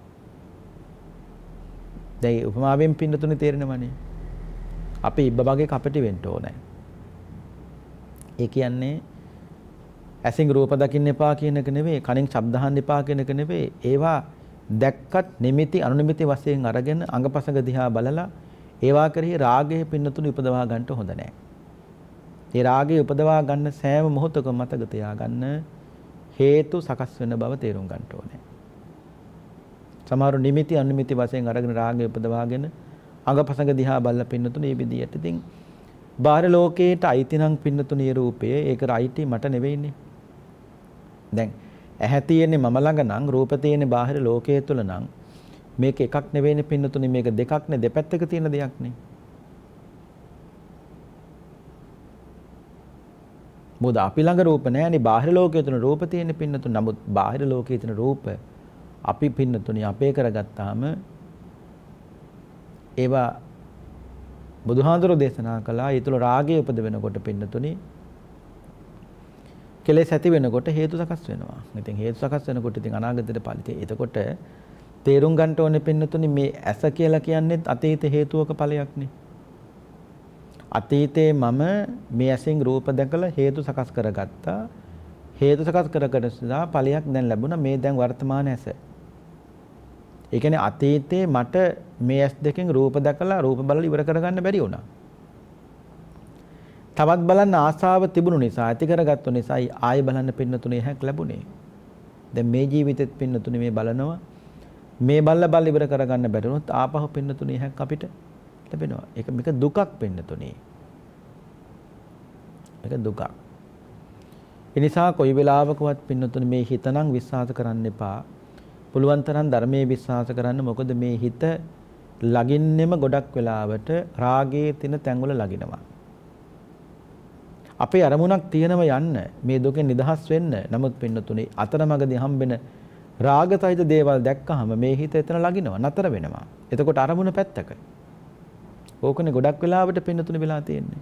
දැන් උපමාවෙන් පින්නතුනේ තේරෙනවනේ. අපි ඉබ්බා වගේ කපටි වෙන්න ඕනේ. ඒ කියන්නේ ඇසින් රූප දකින්න එපා කියන එක නෙවෙයි, කනින් ශබ්ද අහන්න එපා කියන එක නෙවෙයි. ඒවා දැක්කත් නිමිති අනුනිමිති වශයෙන් අරගෙන අංගපසංග දිහා බලලා ඒවා කෙරෙහි රාගය පින්නතුනේ උපදවා ගන්නට හොඳ නැහැ. ඒ රාගය උපදවා ගන්න සෑම මොහොතකම මතක තියාගන්න හේතු සකස් වෙන බව තේරුම් ගන්න ඕනේ. සමහර නිමිති අනිමිති වශයෙන් අරගෙන රාගය උපදවාගෙන අංගපසංග දිහා බලලා පින්නතුනේ මේ විදියට ඉතින් බාහිර ලෝකයට අයිති නම් පින්නතුනේ රූපය ඒක රයිටි මට නෙවෙයිනේ. දැන් ඇහැ තියෙන්නේ මම ළඟ නම් රූප තියෙන්නේ බාහිර ලෝකයේ තුල නම් මේක එකක් නෙවෙයිනේ පින්නතුනේ මේක දෙකක් නේ දෙපැත්තක තියෙන දෙයක් නේ. මොකද අපි ළඟ රූප නැහැනේ බාහිර ලෝකයේ තුන රූප තියෙන්නේ පින්නතුනේ. නමුත් බාහිර ලෝකයේ තියෙන රූප අපි පින්නතුනේ අපේ කරගත්තාම ඒවා බුදුහාඳුරෝ දේශනා කළා ඒ තුල රාගය උපද වෙනකොට පින්නතුනේ කෙලෙස් ඇති වෙනකොට හේතු සකස් වෙනවා. ඉතින් හේතු සකස් වෙනකොට ඉතින් අනාගතයට ඵලිතේ. එතකොට තේරුම් ගන්න ඕනේ පින්නතුනේ මේ ඇස කියලා කියන්නේ අතීත හේතුවක ඵලයක්නේ. අතීතේ මම මේ ඇසින් රූප දැකලා හේතු සකස් කරගත්තා. හේතු සකස් කරගත්තා ඵලයක් දැන් ලැබුණා මේ දැන් වර්තමාන ඇස. ඒ කියන්නේ අතීතේ මට මේ ඇස් දෙකෙන් රූප දැකලා රූප බලලා ඉවර කරගන්න බැරි වුණා. තවත් බලන්න ආසාව තිබුණු නිසා ඇති කරගත්තු නිසායි ආයෙ බලන්න පින්නතුනේ හැක් ලැබුණේ. දැන් මේ ජීවිතෙත් පින්නතුනේ මේ බලනවා. මේ බල්ල ඉවර කරගන්න බැරි වුණොත් ආපහු පින්නතුනේ හැක් අපිට ලැබෙනවා. ඒක මේක දුකක් පින්නතුනේ. මේක දුකක්. ඒ නිසා කොයි වෙලාවකවත් පින්නතුනේ මේ හිතනම් විශ්වාස කරන්න එපා. පුළුවන් තරම් ධර්මයේ විශ්වාස කරන්න. මොකද මේ හිත ලගින්නෙම ගොඩක් වෙලාවට රාගයේ තින තැන්වල ලගිනවා. අපේ අරමුණක් තියෙනව යන්න මේ දුකෙන් නිදහස් වෙන්න. නමුත් පින්නතුනේ අතරමඟදී හම්බෙන රාගතයිද දේවල් දැක්කහම මේ හිත එතන ලගිනවා නතර වෙනවා. එතකොට අරමුණ පැත්තක. ඕකනේ ගොඩක් වෙලාවට පින්නතුනේ වෙලා තියෙන්නේ.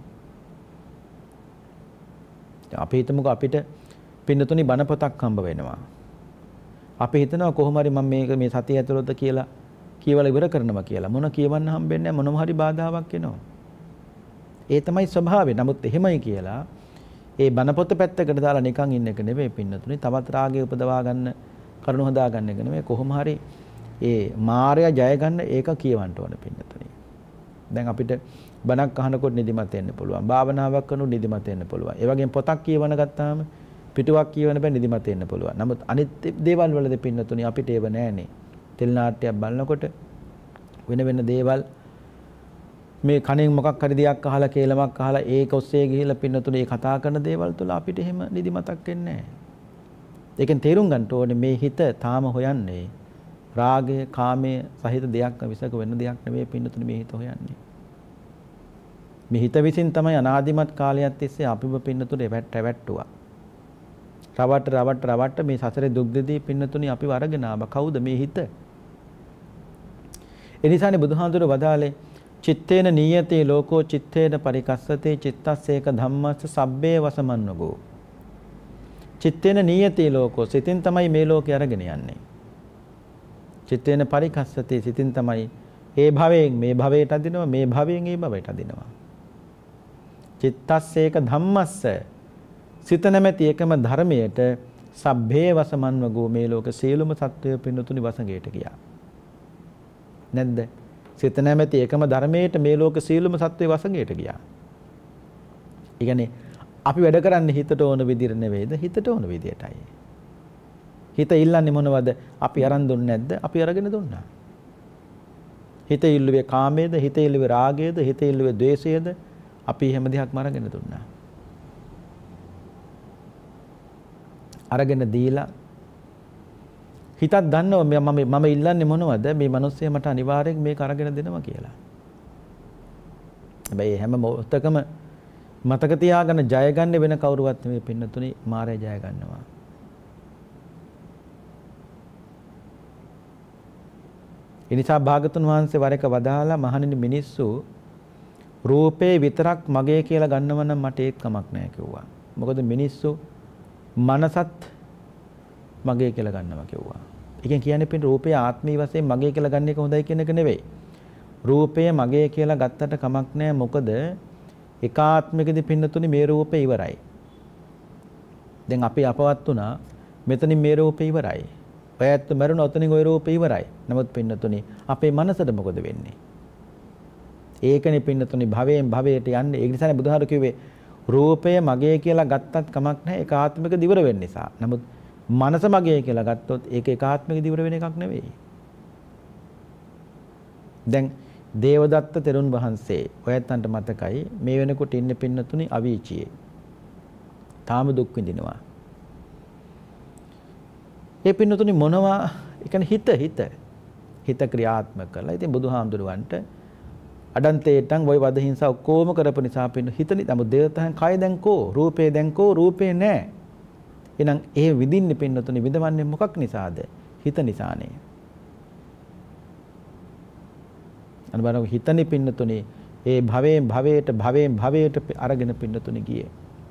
අපි හිතමුකෝ අපිට පින්නතුනේ බණ පොතක් හම්බ වෙනවා. අපි හිතනවා කොහොම හරි මම මේක මේ සතිය ඇතුළත කියලා කියවලා ඉවර කරනවා කියලා. මොන කියවන්න හම්බෙන්නේ නැහැ මොනම හරි බාධාවක් එනවා. ඒ තමයි ස්වභාවය. නමුත් එහෙමයි කියලා ඒ බණ පොත පැත්තකට දාලා නිකන් ඉන්න එක නෙවෙයි පින්නතුනේ. තවත් රාගය උපදවා ගන්න කරුණු හදා ගන්න එක නෙවෙයි. කොහොම හරි ඒ මායя ජය ගන්න ඒක කියවන්න ඕන පින්නතුනේ. දැන් අපිට බණක් අහනකොට නිදිමත එන්න පුළුවන්. භාවනාවක් කරනකොට නිදිමත එන්න පුළුවන්. ඒ වගේම පොතක් කියවන ගත්තාම පිටුවක් කියවන බෑ නිදිමත එන්න පුළුවන්. නමුත් අනිත් දේවල් වලදී පින්නතුනේ අපිට ඒව නෑනේ. තෙල් නාට්‍යයක් බලනකොට වෙන වෙන දේවල් මේ කණෙන් මොකක් හරි දෙයක් අහලා කේලමක් අහලා ඒක ඔස්සේ ගිහිල්ලා පින්නතුනේ ඒ කතා කරන දේවල් තුළ අපිට එහෙම නිදිමතක් එන්නේ නැහැ. ඒකෙන් තේරුම් ගන්න ඕනේ මේ හිත තාම හොයන්නේ රාගය, කාමය සහිත දෙයක් විසක වෙන දෙයක් නෙවෙයි පින්නතුනේ මේ හිත හොයන්නේ. මේ හිත විසින් තමයි අනාදිමත් කාලයක් තිස්සේ අපිව පින්නතුනේ රැවට්ටුවා. රවට මේ සසරේ දුක් දෙදී පින්නතුනේ අපිව අරගෙන ආවා. කවුද මේ හිත? ඒ නිසානේ බුදුහාඳුර වදාලේ චිත්තේන නීයතේ ලෝකෝ චිත්තේන පරිකස්සතේ චිත්තස්සේක ධම්මස්ස සබ්බේ වසමන්නගෝ. චිත්තේන නීයතේ ලෝකෝ සිතින් තමයි මේ ලෝකේ අරගෙන යන්නේ. චිත්තේන පරිකස්සතේ සිතින් තමයි ඒ භවයෙන් මේ භවයට අදිනවා මේ භවයෙන් ඒ භවයට අදිනවා. චිත්තස්සේක ධම්මස්ස සිත නැමැති එකම ධර්මයට සබ්බේ වසමන්නගෝ මේ ලෝක සියලුම සත්වය පින්නතුනි වසඟයට ගියා. නැද්ද? සිත නැමැති එකම ධර්මයට මේ ලෝක සියලුම සත්වය වසඟයට ගියා. ඒ කියන්නේ අපි වැඩ කරන්නේ හිතට ඕන විදිහට නෙවෙයිද? හිතට ඕන විදිහටයි. හිත ඉල්ලන්නේ මොනවද? අපි අරන් දුන්නේ නැද්ද? අපි අරගෙන දුන්නා. හිත ඉල්ලුවේ කාමයේද? හිත ඉල්ලුවේ රාගයේද? හිත ඉල්ලුවේ ද්වේෂයේද? අපි හැම දෙයක්ම අරගෙන දුන්නා. අරගෙන දීලා හිතත් දන්නවා මම ඉල්ලන්නේ මොනවද? මේ මිනිස්සයා මට අනිවාර්යෙන් මේක අරගෙන දෙනවා කියලා. හැබැයි හැම මොහොතකම මතක තියාගෙන ජය ගන්න වෙන කවුරුවත් නෙමෙයි පින්නතුනි මායя ජය ගන්නවා. ඒ නිසා භාගතුන් වහන්සේ වර එක වදාලා මහණෙනි මිනිස්සු රූපේ විතරක් මගේ කියලා ගන්නව නම් මට ඒක කමක් නැහැ කිව්වා. මොකද මිනිස්සු මනසත් මගේ කියලා ගන්නවා කිව්වා. ඒකෙන් කියන්නේ පින් රූපය ආත්මී වශයෙන් මගේ කියලා ගන්න එක හොඳයි කියන එක නෙවෙයි. රූපය මගේ කියලා ගත්තට කමක් නැහැ. මොකද එකාත්මිකදී පින්නතුනි මේ රූපේ ඉවරයි. දැන් අපි අපවත් වුණා මෙතනින් මේ රූපේ ඉවරයි. ඔයත් මරුණා ඔතනින් ওই රූපේ ඉවරයි. නමුත් පින්නතුනි අපේ මනසට මොකද වෙන්නේ? ඒකනේ පින්නතුනි භවයෙන් භවයට යන්නේ. ඒ නිසානේ බුදුහාර කිව්වේ රූපය මගේ කියලා ගත්තත් කමක් නැහැ ඒකාත්මික දිවර වෙන්න නිසා. නමුත් මනස මගේ කියලා ගත්තොත් ඒක ඒකාත්මික දිවර වෙන එකක් නෙවෙයි. දැන් දේවදත්ත තෙරුන් වහන්සේ ඔයයන්ට මතකයි මේ වෙනකොට ඉන්නේ පින්නතුනි අවීචියේ. තාම දුක් විඳිනවා. ඒ පින්නතුනි මොනවා ඒ කියන්නේ හිත ක්‍රියාත්මක කරලා. ඉතින් බුදුහාමුදුරුවන්ට අඩන්තේටන් වොයි වද හිංසා ඔක්කොම කරපු නිසා පින්න හිතනි නමුත් දේවතයන් කය දැන් කෝ රූපේ දැන් කෝ රූපේ නැහැ. එහෙනම් ඒ විඳින්නේ පින්නතුනි විඳවන්නේ මොකක් නිසාද? හිත නිසානේ. අනුබරව හිතනේ පින්නතුනි ඒ භවයෙන් භවයට අරගෙන පින්නතුනි ගියේ.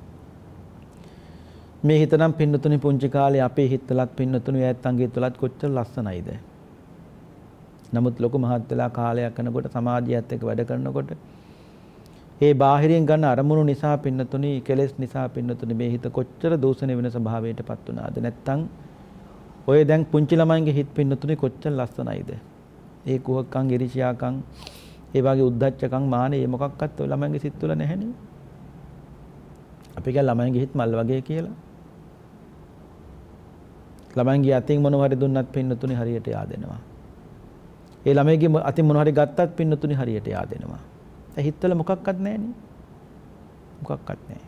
මේ හිතනම් පින්නතුනි පුංචි කාලේ අපේ හිතලත් පින්නතුනි ඈත්තන්ගේ තුලත් කොච්චර ලස්සනයිද? නමුත් ලොකු මහත් වෙලා කාලයක් යනකොට සමාජයත් එක්ක වැඩ කරනකොට ඒ බාහිරින් ගන්න අරමුණු නිසා පින්නතුනි කෙලෙස් නිසා පින්නතුනි මේ හිත කොච්චර දූෂණය වෙන ස්වභාවයටපත් වුණාද? නැත්තම් ඔය දැන් පුංචි ළමයින්ගේ හිත පින්නතුනි කොච්චර ලස්සනයිද? ඒ කුහකම් ඉරිෂියාකම් ඒ වගේ උද්දච්චකම් මානෙ මේ මොකක්වත් ඔය ළමයින්ගේ සිත් තුළ නැහැනේ. අපි කියන ළමයින්ගේ හිත මල් වගේ කියලා. ළමයින්ගේ අතින් මොනවා හරි දුන්නත් පින්නතුනි හරියට yaadෙනවා. ඒ ළමයිගේ අතින් මොනවා හරි ගත්තත් පින්නතුනි හරියට yaadෙනවා. ඒ හිතවල මොකක්වත් නැහැනේ. මොකක්වත් නැහැ.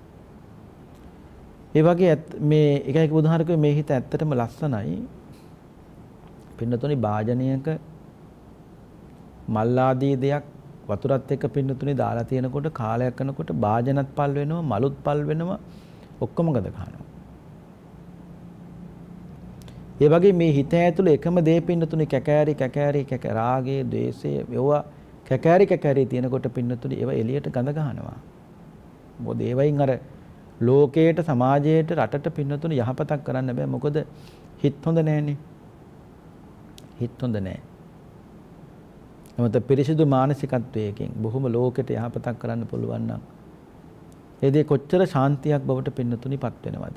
ඒ වගේ මේ එකයි උදාහරණයක් මේ හිත ඇත්තටම ලස්සනයි. පින්නතුනි භාජනයක මල් ආදී දෙයක් වතුරත් එක්ක පින්නතුනි දාලා තියෙනකොට කාලයක් යනකොට භාජනත් පල් වෙනවා මලුත් පල් වෙනවා ඔක්කොම ගඳ ගන්නවා. ඒ වගේ මේ හිත ඇතුළේ එකම දේ පින්නතුනි කැකෑරි රාගයේ ද්වේෂයේ ඒවා කැකෑරි තියෙනකොට පින්නතුනි ඒවා එළියට ගඳ ගන්නවා. මොකද ඒවයින් අර ලෝකයට සමාජයට රටට පින්නතුනි යහපතක් කරන්න බෑ. මොකද හිත හොඳ නැහැනේ. හිත හොඳ නැහැ. නමුත් පිරිසිදු මානසිකත්වයකින් බොහොම ලෝකෙට යහපතක් කරන්න පුළුවන් නම් ඒ දේ කොච්චර ශාන්තියක් බවට පින්නතුනිපත් වෙනවද?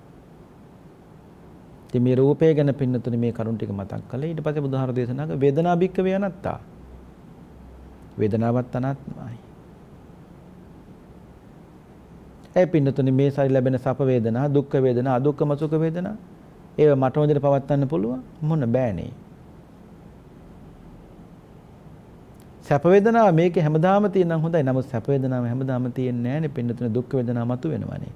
ඉතින් මේ රූපය ගැන පින්නතුනි මේ කරුණ ටික මතක් කළා. ඊට පස්සේ බුදුහාර දේශනා කළ වේදනා භික්ඛවේ අනත්තා. වේදනාවත් අනාත්මයි. ඒ පින්නතුනි මේ සාරි ලැබෙන සැප වේදනා, දුක්ඛ වේදනා, අදුක්ඛම සුඛ වේදනා ඒව මට හොඳට පවත්වන්න පුළුවන් මොන බෑනේ. සැප වේදනාව මේකේ හැමදාම තියෙනම් හොඳයි. නමුත් සැප වේදනාව හැමදාම තියෙන්නේ නැහැනේ. පින්නතුනේ දුක් වේදනාව මතු වෙනවනේ.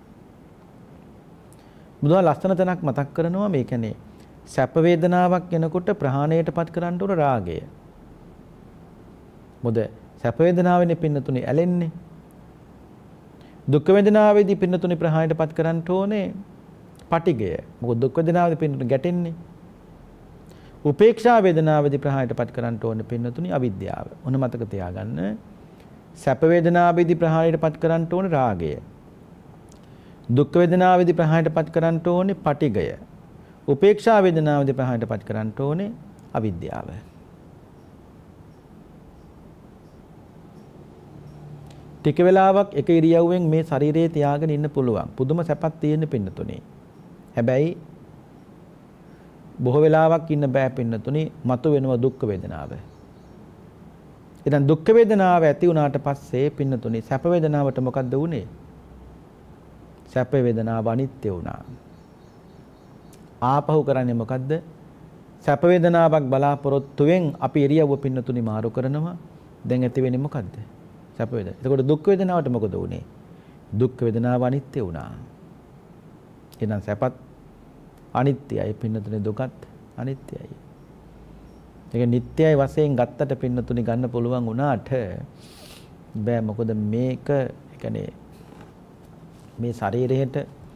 බුදුහා ලස්සන තැනක් මතක් කරනවා මේ කියන්නේ සැප වේදනාවක් එනකොට ප්‍රහාණයටපත් කරන්න උන රාගය. මොකද සැප වේදනාවෙන්නේ පින්නතුනේ ඇලෙන්නේ. දුක් වේදනාවේදී පින්නතුනේ ප්‍රහාණයටපත් කරන්න ඕනේ පටිගය. මොකද දුක් වේදනාවේදී පින්නතුනේ ගැටෙන්නේ. උපේක්ෂා වේදනාවේදී ප්‍රහාණයටපත් කරන්න ඕනේ පින්නතුනි අවිද්‍යාව. ඔන්න මතක තියාගන්න. සැප වේදනාවේදී ප්‍රහාණයටපත් කරන්න ඕනේ රාගය. දුක් වේදනාවේදී ප්‍රහාණයටපත් කරන්න ඕනේ පටිගය. උපේක්ෂා වේදනාවේදී ප්‍රහාණයටපත් කරන්න ඕනේ අවිද්‍යාව. ටික වෙලාවක් එක ඉරියව්වෙන් මේ ශරීරයේ තියාගෙන ඉන්න පුළුවන්. පුදුම සැපක් තියෙන පින්නතුනේ. හැබැයි බොහෝ වෙලාවක් ඉන්න බෑ පින්නතුනි මතු වෙනවා දුක් වේදනාව. ඉතින් දුක් වේදනාව ඇති වුණාට පස්සේ පින්නතුනි සැප වේදනාවට මොකද්ද වුනේ? සැප වේදනාව අනිත්‍ය වුණා. ආපහු කරන්නේ මොකද්ද? සැප වේදනාවක් බලාපොරොත්තුෙන් අපි ඉරියව්ව පින්නතුනි මාරු කරනවා. දැන් ඇති වෙන්නේ මොකද්ද? සැප වේදනාව. එතකොට දුක් වේදනාවට මොකද වුනේ? දුක් වේදනාව අනිත්‍ය වුණා. එහෙනම් සැපත් අනිත්‍යයි පින්නතුනේ දුකත් අනිත්‍යයි. ඒක නිට්ටයයි වශයෙන් ගත්තට පින්නතුනේ ගන්න පුළුවන් වුණාට බෑ. මොකද මේක කියන්නේ මේ ශරීරයට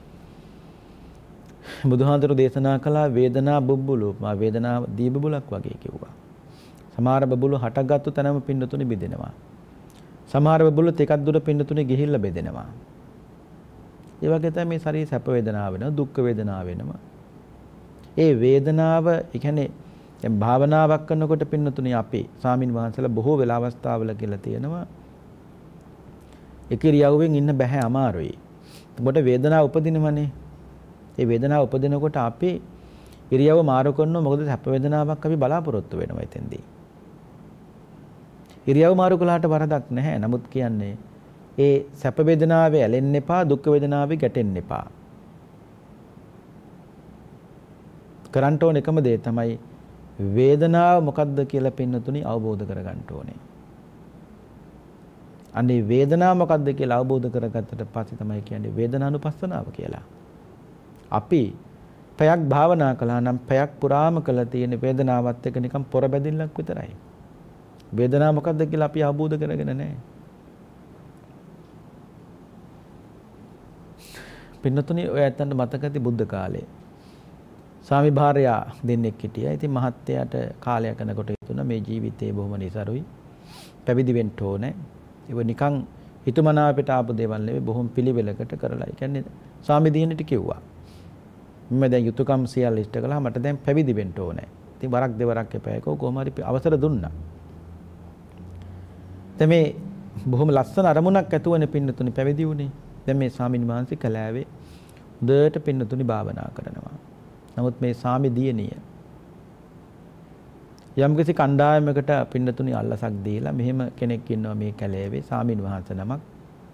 බුදුහාඳුරු දේශනා කළා වේදනා බුබ්බුලු. මා වේදනාව දී බුබුලක් වගේ කිව්වා. සමහර බබුලු හටගත්තු තැනම පින්නතුනේ බෙදෙනවා. සමහර බබුලු ටිකක් දුර පින්නතුනේ ගිහිල්ලා බෙදෙනවා. ඒ වගේ තමයි මේ ශරීර සැප වේදනාව වෙනවා, දුක් වේදනාව වෙනවා. ඒ වේදනාව ඒ කියන්නේ දැන් භාවනාවක් කරනකොට පින්නතුනේ අපි ස්වාමින් වහන්සේලා බොහෝ වෙලා අවස්ථාවල කියලා තියෙනවා එක ඉරියව්වෙන් ඉන්න බෑ අමාරුයි. ඔබට වේදනාව උපදිනවනේ. ඒ වේදනාව උපදිනකොට අපි ඉරියව්ව මාරු කරනවා. මොකද සැප වේදනාවක් අපි බලාපොරොත්තු වෙනවා එතෙන්දී. ඉරියව්ව මාරු කළාට වරදක් නැහැ. නමුත් කියන්නේ ඒ සැප වේදනාවේ ඇලෙන්න එපා, දුක් වේදනාවේ ගැටෙන්න එපා. කරන්න ඕන එකම දේ තමයි වේදනාව මොකක්ද කියලා පින්නතුනි අවබෝධ කරගන්න ඕනේ. අනේ වේදනාව මොකක්ද කියලා අවබෝධ කරගත්තට පස්සේ තමයි කියන්නේ වේදනානුපස්සනාව කියලා. අපි පැයක් භාවනා කළා නම් පැයක් පුරාම කළ තියෙන වේදනාවත් එක්ක නිකන් පොර බැදිල්ලක් විතරයි. වේදනාව මොකක්ද කියලා අපි අවබෝධ කරගෙන නැහැ. පින්නතුනි ඔය ඇත්තන්ට මතක ඇති බුද්ධ කාලේ ස්වාමි භාර්යා දෙන්නෙක් හිටියා. ඉතින් මහත්තයාට කාලයක් යනකොට හිතුණා මේ ජීවිතේ බොහොම නිසරුයි. පැවිදි වෙන්න ඕනේ. ඒක නිකන් හිතමනාපට ආපු දේවල් නෙවෙයි බොහොම පිළිවෙලකට කරලා. ඒ කියන්නේ ස්වාමි දිනේට කිව්වා. මම දැන් යුතුයකම් සියල්ල ඉෂ්ට කළා. මට දැන් පැවිදි වෙන්න ඕනේ. ඉතින් වරක් දෙවරක් එපා ඒක කොහොම හරි අවසර දුන්නා. දැන් මේ බොහොම ලස්සන අරමුණක් ඇතුවනේ පින්නතුනි පැවිදි වුණේ. දැන් මේ ස්වාමීන් වහන්සේ කලාවේ හොඳට පින්නතුනි භාවනා කරනවා. නමුත් මේ සාමි දියණිය යම්කිසි කණ්ඩායමකට පින්නතුනි අල්ලසක් දීලා මෙහෙම කෙනෙක් ඉන්නවා මේ කැලේවේ ස්වාමීන් වහන්සේ නමක්.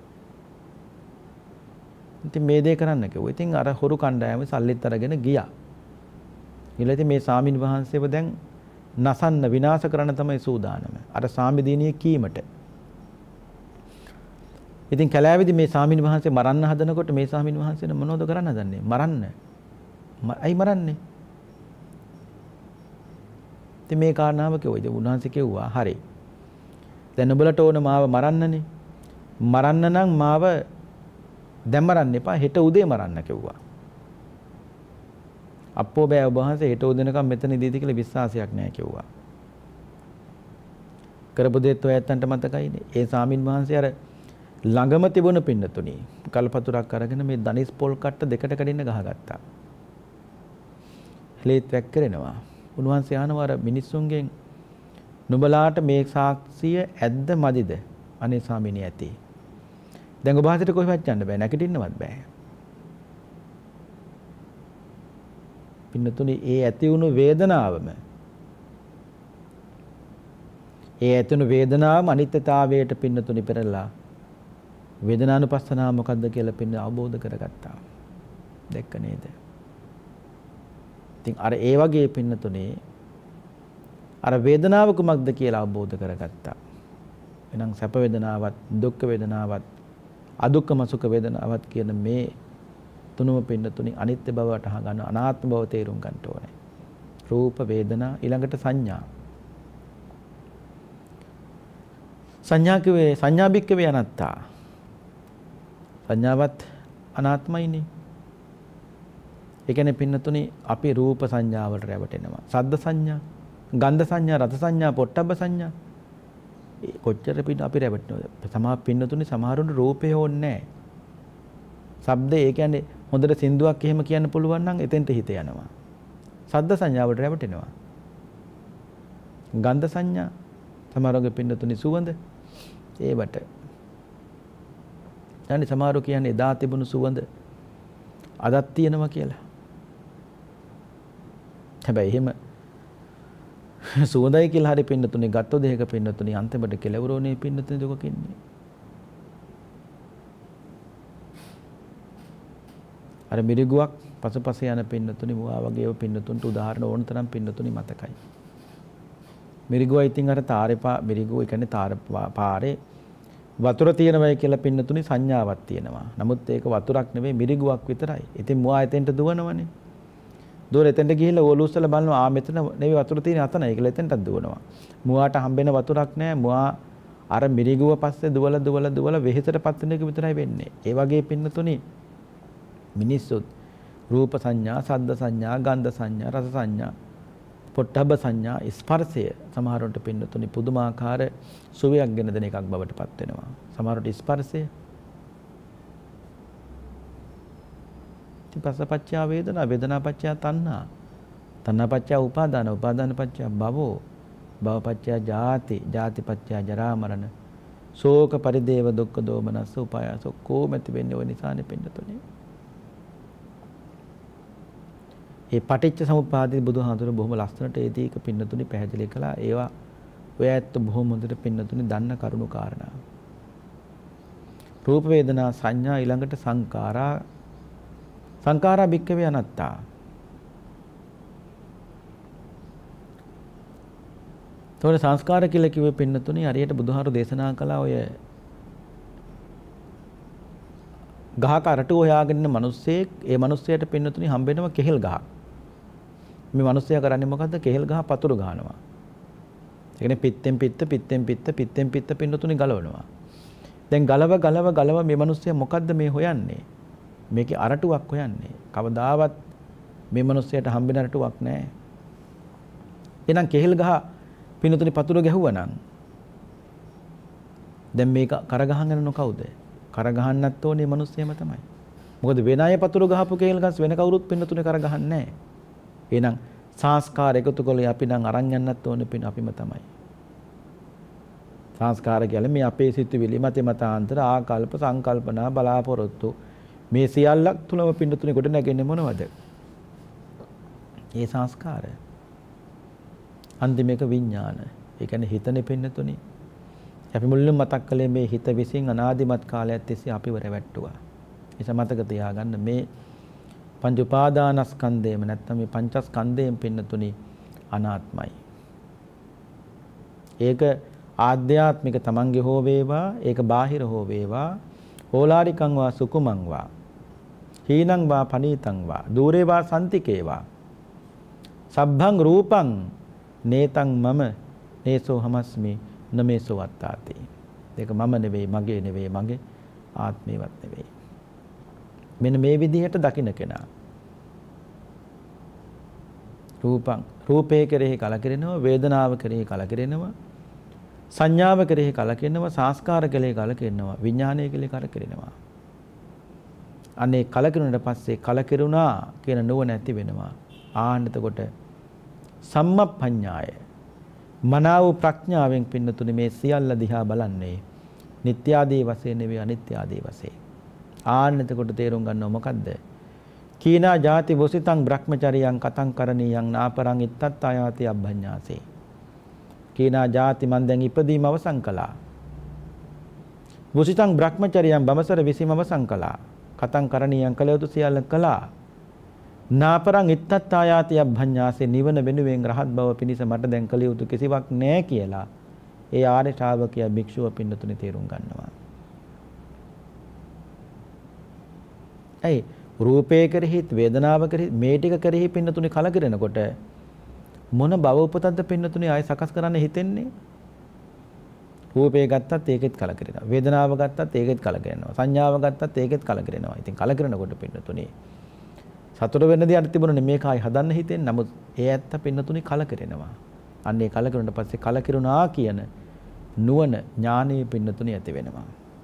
ඉතින් මේ දේ කරන්න කිව්වා. ඉතින් අර හොරු කණ්ඩායම සල්ලිත් අරගෙන ගියා. ඊළඟට ඉතින් මේ ස්වාමීන් වහන්සේව දැන් නසන්න විනාශ කරන්න තමයි සූදානම. අර ස්වාමි දියණිය කීමට. ඉතින් කැලෑවේදී මේ ස්වාමීන් වහන්සේ මරන්න හදනකොට මේ ස්වාමීන් වහන්සේ මොනවද කරන්න හදන්නේ? මරන්න. අයි මරන්නේ. ඉතින් මේ කාරණාව කිව්වා. ඉතින් උන්වහන්සේ කිව්වා හරි. දැන් ඔබලට ඕන මාව මරන්නනේ. මරන්න නම් මාව දැන් මරන්න එපා හෙට උදේ මරන්න කිව්වා. අප්පෝ බෑ ඔබ වහන්සේ හෙට උදේනකම් මෙතන ඉඳීද කියලා විශ්වාසයක් නැහැ කිව්වා. කරපු දෙත් ඔය ඇත්තන්ට මතකයිනේ. ඒ ස්වාමින් වහන්සේ අර ළඟම තිබුණ පින්නතුණි කල්පතුරක් අරගෙන මේ දනිස් පොල් කට්ට දෙකට කඩින්න ගහගත්තා. හෙලෙත් වැක් කරනවා. උන්වහන්සේ අහනවා අර මිනිස්සුන්ගෙන් නුඹලාට මේ සාක්ෂිය ඇද්ද මදිද? අනේ ස්වාමීනි ඇති. දැන් ඔබ වහන්සේට කොහෙවත් යන්න බෑ නැගිටින්නවත් බෑ. පින්නතුනි ඒ ඇති වුණු වේදනාවම ඒ ඇති වුණු වේදනාවම අනිත්‍යතාවයට පින්නතුනි පෙරලා වේදනානුපස්සනාව මොකද්ද කියලා පින්න අවබෝධ කරගත්තා. දැක්ක නේද? ඉතින් අර ඒ වගේ පින්නතුනේ අර වේදනාව කුමක්ද කියලා අවබෝධ කරගත්තා. එහෙනම් සැප වේදනාවත් දුක්ඛ වේදනාවත් අදුක්ඛම සුඛ වේදනාවත් කියන මේ තුනම පින්නතුනේ අනිත්‍ය බවට අහ ගන්න අනාත්ම බව තේරුම් ගන්න ඕනේ. රූප වේදනා ඊළඟට සංඥා. සංඥා කිව්වේ සංඥා බික්කවේ අනත්තා. සංඥාවත් අනාත්මයිනේ. ඒ කියන්නේ පින්නතුනි අපි රූප සංඥාවලට රැවටෙනවා. ශබ්ද සංඥා, ගන්ධ සංඥා, රස සංඥා, පොට්ටබ්බ සංඥා. කොච්චර පින්න අපි රැවටෙනවද? සමහර පින්නතුනි සමහරුන්ට රූපේ ඕනේ නැහැ. ශබ්ද ඒ කියන්නේ හොඳට සින්දුවක් එහෙම කියන්න පුළුවන් නම් එතෙන්ට හිත යනවා. ශබ්ද සංඥාවලට රැවටෙනවා. ගන්ධ සංඥා සමහරවගේ පින්නතුනි සුවඳ ඒවට යන්නේ සමහරව කියන්නේ එදා තිබුණු සුවඳ අදත් තියෙනවා කියලා. හැබැයි එහෙම සුවඳයි කියලා හරි පින්නතුනේ ගත්තොත් දෙයක පින්නතුනේ අන්තිමට කෙලවරෝනේ පින්නතුනේ දුක කින්නේ. අර මිරිගුවක් පසුපස යන පින්නතුනේ මුවා වගේ පින්නතුන්ට උදාහරණ ඕන තරම් පින්නතුනේ මතකයි. මිරිගුව ඉතින් අර තාරේ මිරිගුව කියන්නේ තාර පාරේ වතුර තියෙනවයි කියලා පින්නතුනේ සංඥාවක් තියෙනවා. නමුත් ඒක වතුරක් නෙවෙයි මිරිගුවක් විතරයි. ඉතින් මුවා එතෙන්ට දුවනවනේ. දුවලා එතෙන්ට ගිහිල්ලා ඕලුස්සලා බලනවා මෙතන නෙවෙයි වතුර තියෙන අතනයි කියලා එතෙන්ටත් දුවනවා. මුවාට හම්බෙන වතුරක් නැහැ. මුවා අර මිරිගුව පස්සේ දුවලා වෙහෙසටපත් වෙන එක විතරයි වෙන්නේ. ඒ වගේ පින්නතුනේ මිනිස්සුත් රූප සංඥා, ශබ්ද සංඥා, ගන්ධ සංඥා, රස සංඥා, පොට්ටබ්බ සංඥා ස්පර්ශය සමහරවිට පින්නතුනි පුදුමාකාර සුවයක් ගෙන දෙන එකක් බවට පත් වෙනවා. සමහරවිට ස්පර්ශය පස්සපච්චා වේදනා, වේදනාපච්චා තණ්හා, තණ්හාපච්චා උපාදාන, උපාදානපච්චා භවෝ, භවපච්චා ජාති, ජාතිපච්චා ජරා මරණ, ශෝක පරිදේව දුක්ඛ දෝමනස්ස උපායාස කොමැති වෙන්නේ ඔය නිසානේ පින්නතුනි. ඒ පටිච්ච සමුප්පාදයේ බුදුහාමුදුරුවෝ බොහොම ලස්සනට ඒ දීක පින්නතුනි පැහැදිලි කළා. ඒවා ඔය ඇත්ත බොහොම හොඳට පින්නතුනි දන්න කරුණු කාරණා. රූප වේදනා සංඥා ඊළඟට සංඛාරා භික්ඛවේ අනත්තා. තෝර සංස්කාර කියලා කිව්වේ පින්නතුනි හරියට බුදුහාරු දේශනා කළා ඔය ගහක අරටු හොයාගෙන ඉන්න මිනිස්සෙක් ඒ මිනිස්සයාට පින්නතුනි හම්බ වෙනවා කෙහෙල් ගහක්. මේ මිනිස්සයා කරන්නේ මොකද්ද? කෙහෙල් ගහ පතුරු ගහනවා. ඒ කියන්නේ පිත්තෙන් පිත්ත පින්නතුනේ ගලවනවා. දැන් ගලව මේ මිනිස්සයා මොකද්ද මේ හොයන්නේ? මේකේ අරටුවක් හොයන්නේ. කවදාවත් මේ මිනිස්සයාට හම්බෙන අරටුවක් නැහැ. එහෙනම් කෙහෙල් ගහ පින්නතුනේ පතුරු ගැහුවා නම් දැන් මේක කරගහන්න යන කවුද? කරගහන්නත් ඕනේ මිනිස්සයම තමයි. මොකද වෙන අය පතුරු ගහපු කෙහෙල් ගස් වෙන කවුරුත් පින්නතුනේ කරගහන්නේ නැහැ. එහෙනම් සංස්කාර එකතු කළේ අපි නම් අරන් යන්නත් ඕනේ පින් අපිම තමයි. සංස්කාර කියන්නේ මේ අපේ සිතුවිලි මතමතාන්තර ආකල්ප සංකල්පනා බලාපොරොත්තු මේ සියල්ලක් තුලම පින්නතුනේ කොට නැගෙන්නේ මොනවද? ඒ සංස්කාරය. අන්තිමේක විඥාන. ඒ කියන්නේ හිතනේ පින්නතුනේ. අපි මුලින්ම මතක් කළේ මේ හිත විසින් අනාදිමත් කාලයක් තිස්සේ අපිව රැවට්ටුවා. ඒක මතක තියාගන්න මේ පංච උපාදානස්කන්ධයම නැත්නම් මේ පංචස්කන්ධයෙන් පින්නතුනේ අනාත්මයි. ඒක ආධ්‍යාත්මික තමන්ගේ හෝ වේවා, ඒක බාහිර හෝ වේවා, ඕලාරිකං වා සුකුමං වා, හීනං වා පනීතං වා, දූරේ වා සම්තිකේ සබ්බං රූපං නේතං මම නේසෝ හමස්මි නමේසෝ වත්තාති. ඒක මම නෙවෙයි, මගේ නෙවෙයි, මගේ ආත්මේවත් නෙවෙයි. මෙන්න මේ විදිහට දකින්න කෙනා රූපේ කෙරෙහි කලකිරෙනවා, වේදනාව කෙරෙහි කලකිරෙනවා, සංඥාව කෙරෙහි කලකිරෙනවා, සංස්කාර කෙරෙහි කලකිරෙනවා, විඥානය කෙරෙහි කලකිරෙනවා. අනේ කලකිරුණාට පස්සේ කලකිරුණා කියන නුවණ ඇති වෙනවා. එතකොට සම්මප්පඤ්ඤාය මනාව ප්‍රඥාවෙන් පින්නතුනේ මේ සියල්ල දිහා බලන්නේ නිත්‍ය ආදී වශයෙන් නෙවෙයි අනිත්‍ය ආදී වශයෙන්. එතකොට තේරුම් ගන්නව මොකද්ද? කීනා ජාති වසිතං බ්‍රහ්මචරියං කතං කරණීයං නාපරං ඉත්තත් ආයාති අබ්බඤ්ඤාසේ. කීනා ජාති මන් දැන් ඉපදීම අවසන් කළා. වසිතං බ්‍රහ්මචරියං බමසර විසීම අවසන් කළා. කතං කරණීයං කළ යුතු සියල්ල කළා. නාපරං ඉත්තත් ආයාති අබ්බඤ්ඤාසේ නිවන වෙනුවෙන් රහත් බව පිණිස මට දැන් කළ යුතු කිසිවක් නැහැ කියලා ඒ ආර්ය ශ්‍රාවකයා භික්ෂුව පින්නතුනේ තේරුම් ගන්නවා. ඇයි රූපේ කෙරෙහි වේදනාව කෙරෙහි මේ ටික කෙරෙහි පින්නතුනේ කලකිරෙනකොට මොන භව උපතක්ද පින්නතුනේ ආය සකස් කරන්න හිතෙන්නේ? රූපේ ගත්තත් ඒකෙත් කලකිරෙනවා. වේදනාව ගත්තත් ඒකෙත් කලකිරෙනවා. සංඥාව ගත්තත් ඒකෙත් කලකිරෙනවා. ඉතින් කලකිරෙනකොට පින්නතුනේ සතුට වෙන්න දෙයක් තිබුණනේ මේකයි හදන්න හිතෙන්නේ. නමුත් ඒ ඇත්ත පින්නතුනේ කලකිරෙනවා. අන්න ඒ කලකිරුණාට පස්සේ කලකිරුණා කියන නුවණ ඥානීය පින්නතුනේ ඇති වෙනවා.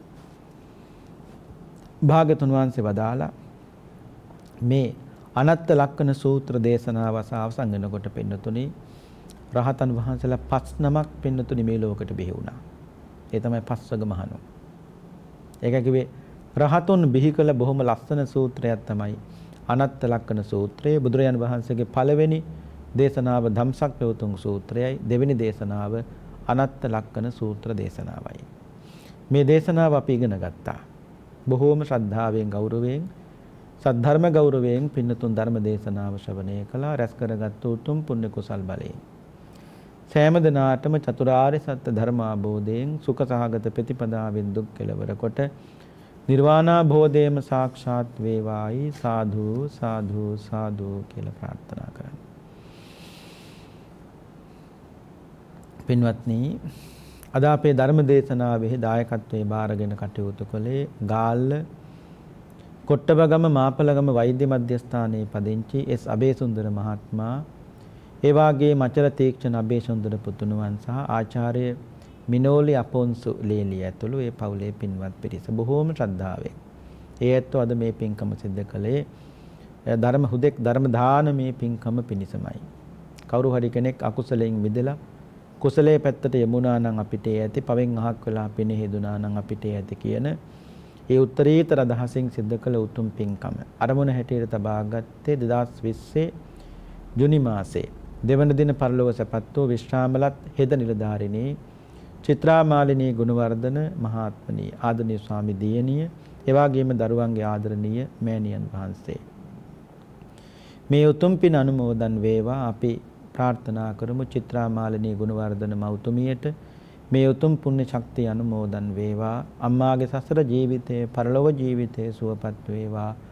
භාගතුන් වහන්සේ වදාලා මේ අනත්ත ලක්කන සූත්‍ර දේශනාව අවසන් වෙනකොට පින්නතුනේ රහතන් වහන්සේලා 5 නමක් පින්නතුනේ මේ ලෝකෙට බිහි වුණා. ඒ තමයි පස්වග මහණෝ. ඒක කිව්වේ රහතුන් බිහි කළ බොහොම ලස්සන සූත්‍රයක් තමයි අනත්ත ලක්කන සූත්‍රය. බුදුරජාන් වහන්සේගේ පළවෙනි දේශනාව ධම්සක් ප්‍රවතුන් සූත්‍රයයි. දෙවෙනි දේශනාව අනත්ත ලක්කන සූත්‍ර දේශනාවයි. මේ දේශනාව අපි ඉගෙන ගත්තා. බොහෝම ශ්‍රද්ධාවෙන් ගෞරවයෙන් සද්ධර්ම ගෞරවයෙන් පින්නතුන් ධර්ම දේශනාව ශ්‍රවණය කළා. රැස් කරගත් උතුම් පුණ්‍ය කුසල් බලයෙන් සෑම දිනාටම චතුරාර්ය සත්‍ය ධර්ම අවබෝධයෙන් සුඛ සහගත ප්‍රතිපදාවෙන් දුක් කෙලවර කොට නිර්වාණාභෝධයම සාක්ෂාත් වේවායි සාදු සාදු සාදු කියලා ප්‍රාර්ථනා කරමු. පින්වත්නි, අද අපේ ධර්ම දේශනාවේ දායකත්වයේ බාරගෙන කටයුතු කළේ ගාල්ල කොට්ටබගම මාපලගම වෛද්‍ය මධ්‍යස්ථානයේ පදිංචි එස් අබේසුන්දර මහත්මයා, ඒ වාගේ මචල තීක්ෂණ අබේසුන්දර පුතුණුවන් සහ ආචාර්ය මිනෝලි අපොන්සු ලේලිය ඇතුළු ඒ පවුලේ පින්වත් පිරිස බොහෝම ශ්‍රද්ධාවෙන් ඒ ඇත්තෝ අද මේ පින්කම සිද්ධ කළේ ධර්ම දානමේ පින්කම පිණිසමයි. කවුරු හරි කෙනෙක් අකුසලයෙන් මිදලා කුසලයේ පැත්තට යමුනා නම් අපිට ඇති, පවෙන් අහක් වෙලා පිනේ හේදුනා නම් අපිට ඇති කියන ඒ උත්තරීතර අදහසින් සිද්ධ කළ උතුම් පින්කම අරමුණ හැටියට තබාගත්තේ 2020 ජුනි මාසයේ දෙවන දින පරලොව සැපත් වූ විශ්‍රාමලත් හෙද නිලධාරිණී චිත්‍රාමාලිනී ගුණවර්ධන මහත්මනී ආදරණීය ස්වාමි දියණිය, එවාගේම දරුවන්ගේ ආදරණීය මෑණියන් වහන්සේ. මේ උතුම් පින් අනුමෝදන් වේවා. අපි ප්‍රාර්ථනා කරමු චිත්‍රාමාලිනී ගුණවර්ධන මෞතුමියට මේ උතුම් පුණ්‍ය ශක්තිය අනුමෝදන් වේවා. අම්මාගේ සසර ජීවිතයේ පරලොව ජීවිතයේ සුවපත් වේවා.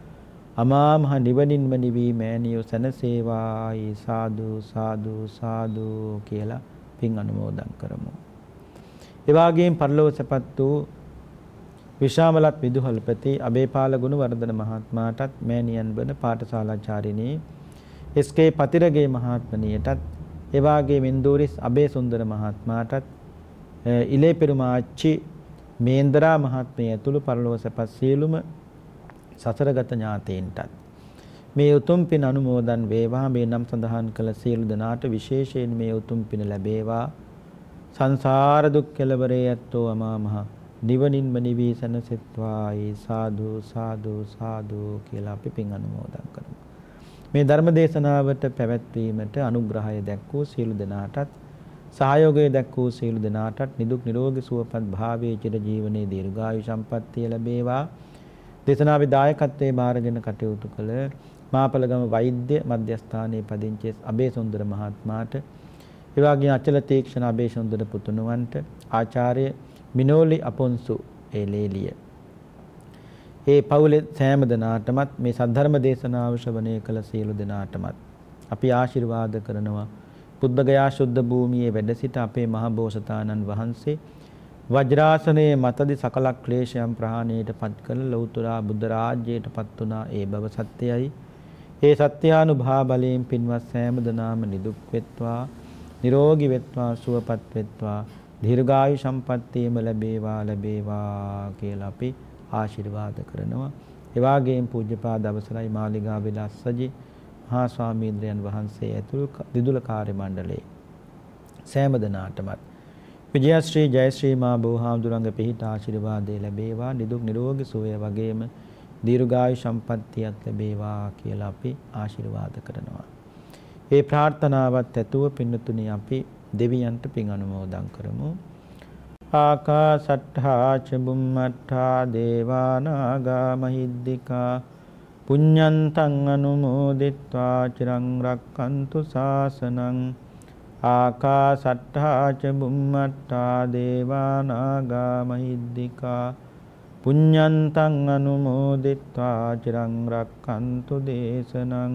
අමා මහ නිවනින්ම නිවි මෑණියෝ සැනසේවායි සාදු සාදු සාදු කියලා පින් අනුමෝදන් කරමු. ඒ වගේම පරලෝක සපත් වූ විශාමලත් විදුහල්පති අබේපාල ගුණවර්ධන මහත්මයාටත් මෑණියන් වන පාඨශාලාචාරිණී එස්.කේ. පතිරගේ මහත්මනියටත් ඒ වගේම ඉන්දෝරිස් අබේසුන්දර මහත්මයාටත් ඉලේ පෙරුමාච්චි මේන්දරා මහත්මිය ඇතුළු පරලෝක සපත් සියලුම සසරගත ඥාතීන්ටත් මේ උතුම් පින් අනුමෝදන් වේවා. මේ නම් සඳහන් කළ සියලු දෙනාට විශේෂයෙන් මේ උතුම් පින ලැබේවා. සංසාර දුක් කෙලවරේ ඇත්තෝ අමා මහ නිවනින්ම නිවි සැනසෙත්වායි සාදු සාදු සාදු කියලා අපි පින් අනුමෝදන් කරමු. මේ ධර්ම දේශනාවට පැවැත්වීමට අනුග්‍රහය දැක්වූ සියලු දෙනාටත් සහයෝගය දැක්වූ සියලු දෙනාටත් නිදුක් නිරෝගී සුවපත් භාවයේ චිර ජීවනයේ දීර්ඝායු සම්පන්නිය ලැබේවා. දේශනාවේ දායකත්වයේ බාරගෙන කටයුතු කළ මාපලගම වෛද්‍ය මධ්‍යස්ථානයේ පදිංචි අබේසුන්දර මහත්මයාට ඒ වගේම අචල තීක්ෂණ අබේසුන්දර පුතුණුවන්ට ආචාර්ය මිනෝලි අපොන්සු එලේලිය ඒ පවුලේ සෑම දෙනාටමත් මේ සද්ධර්ම දේශනාව ශ්‍රවණය කළ සියලු දෙනාටමත් අපි ආශිර්වාද කරනවා. බුද්ධගයා ශුද්ධ භූමියේ වැඩ සිට අපේ මහ බෝසතාණන් වහන්සේ වජ්‍රාසනයේ මතදි සකල ක්ලේශයන් ප්‍රහාණයට පත් කළ ලෞතර බුද්ධ රාජ්‍යයට පත් වුණා. ඒ බව සත්‍යයි. ඒ සත්‍යානුභාව බලයෙන් පින්වත් සෑම දෙනාම නිදුක් වෙත්වා, නිරෝගී වෙත්වා, සුවපත් වෙත්වා, දීර්ඝායු සම්පන්නියම ලැබේවා ලැබේවා කියලා අපි ආශිර්වාද කරනවා. ඒ වගේම පූජ්‍යපාද අවසරයි මාලිගා විලාසජි මහා ස්වාමීන්ද්‍රයන් වහන්සේ ඇතුළු දිදුල කාර්ය මණ්ඩලයේ සෑම දෙනාටමත් විජයශ්‍රී ජයශ්‍රී මා බෝහාමුදුරන්ගේ පිහිට ආශිර්වාදේ ලැබේවා. නිදුක් නිරෝගී සුවය වගේම දීර්ඝායු සම්පන්නියක් ලැබේවා කියලා අපි ආශිර්වාද කරනවා. ඒ ප්‍රාර්ථනාවත් ඇතුව පින්නතුනි අපි දෙවියන්ට පින් අනුමෝදන් කරමු. ආකාසට්ඨා ච බුම්මට්ඨා දේවා නාග මහිද්దికා පුඤ්ඤන්තං අනුමෝදිත්වා චිරං රක්칸තු ශාසනං. ආකාසට්ඨා ච බුම්මට්ඨා දේවා නාග මහිද්దికා පුඤ්ඤන්තං අනුමෝදිත්වා චිරං රක්칸තු දේශනං.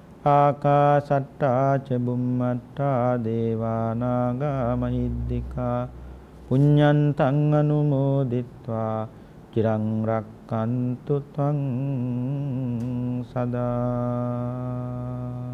ආකාසට්ඨා ච බුම්මට්ඨා දේවා නාග මහිද්దికා පුඤ්ඤන්තං අනුමෝදිත්වා චිරං රක්칸තු ත්වං සදා.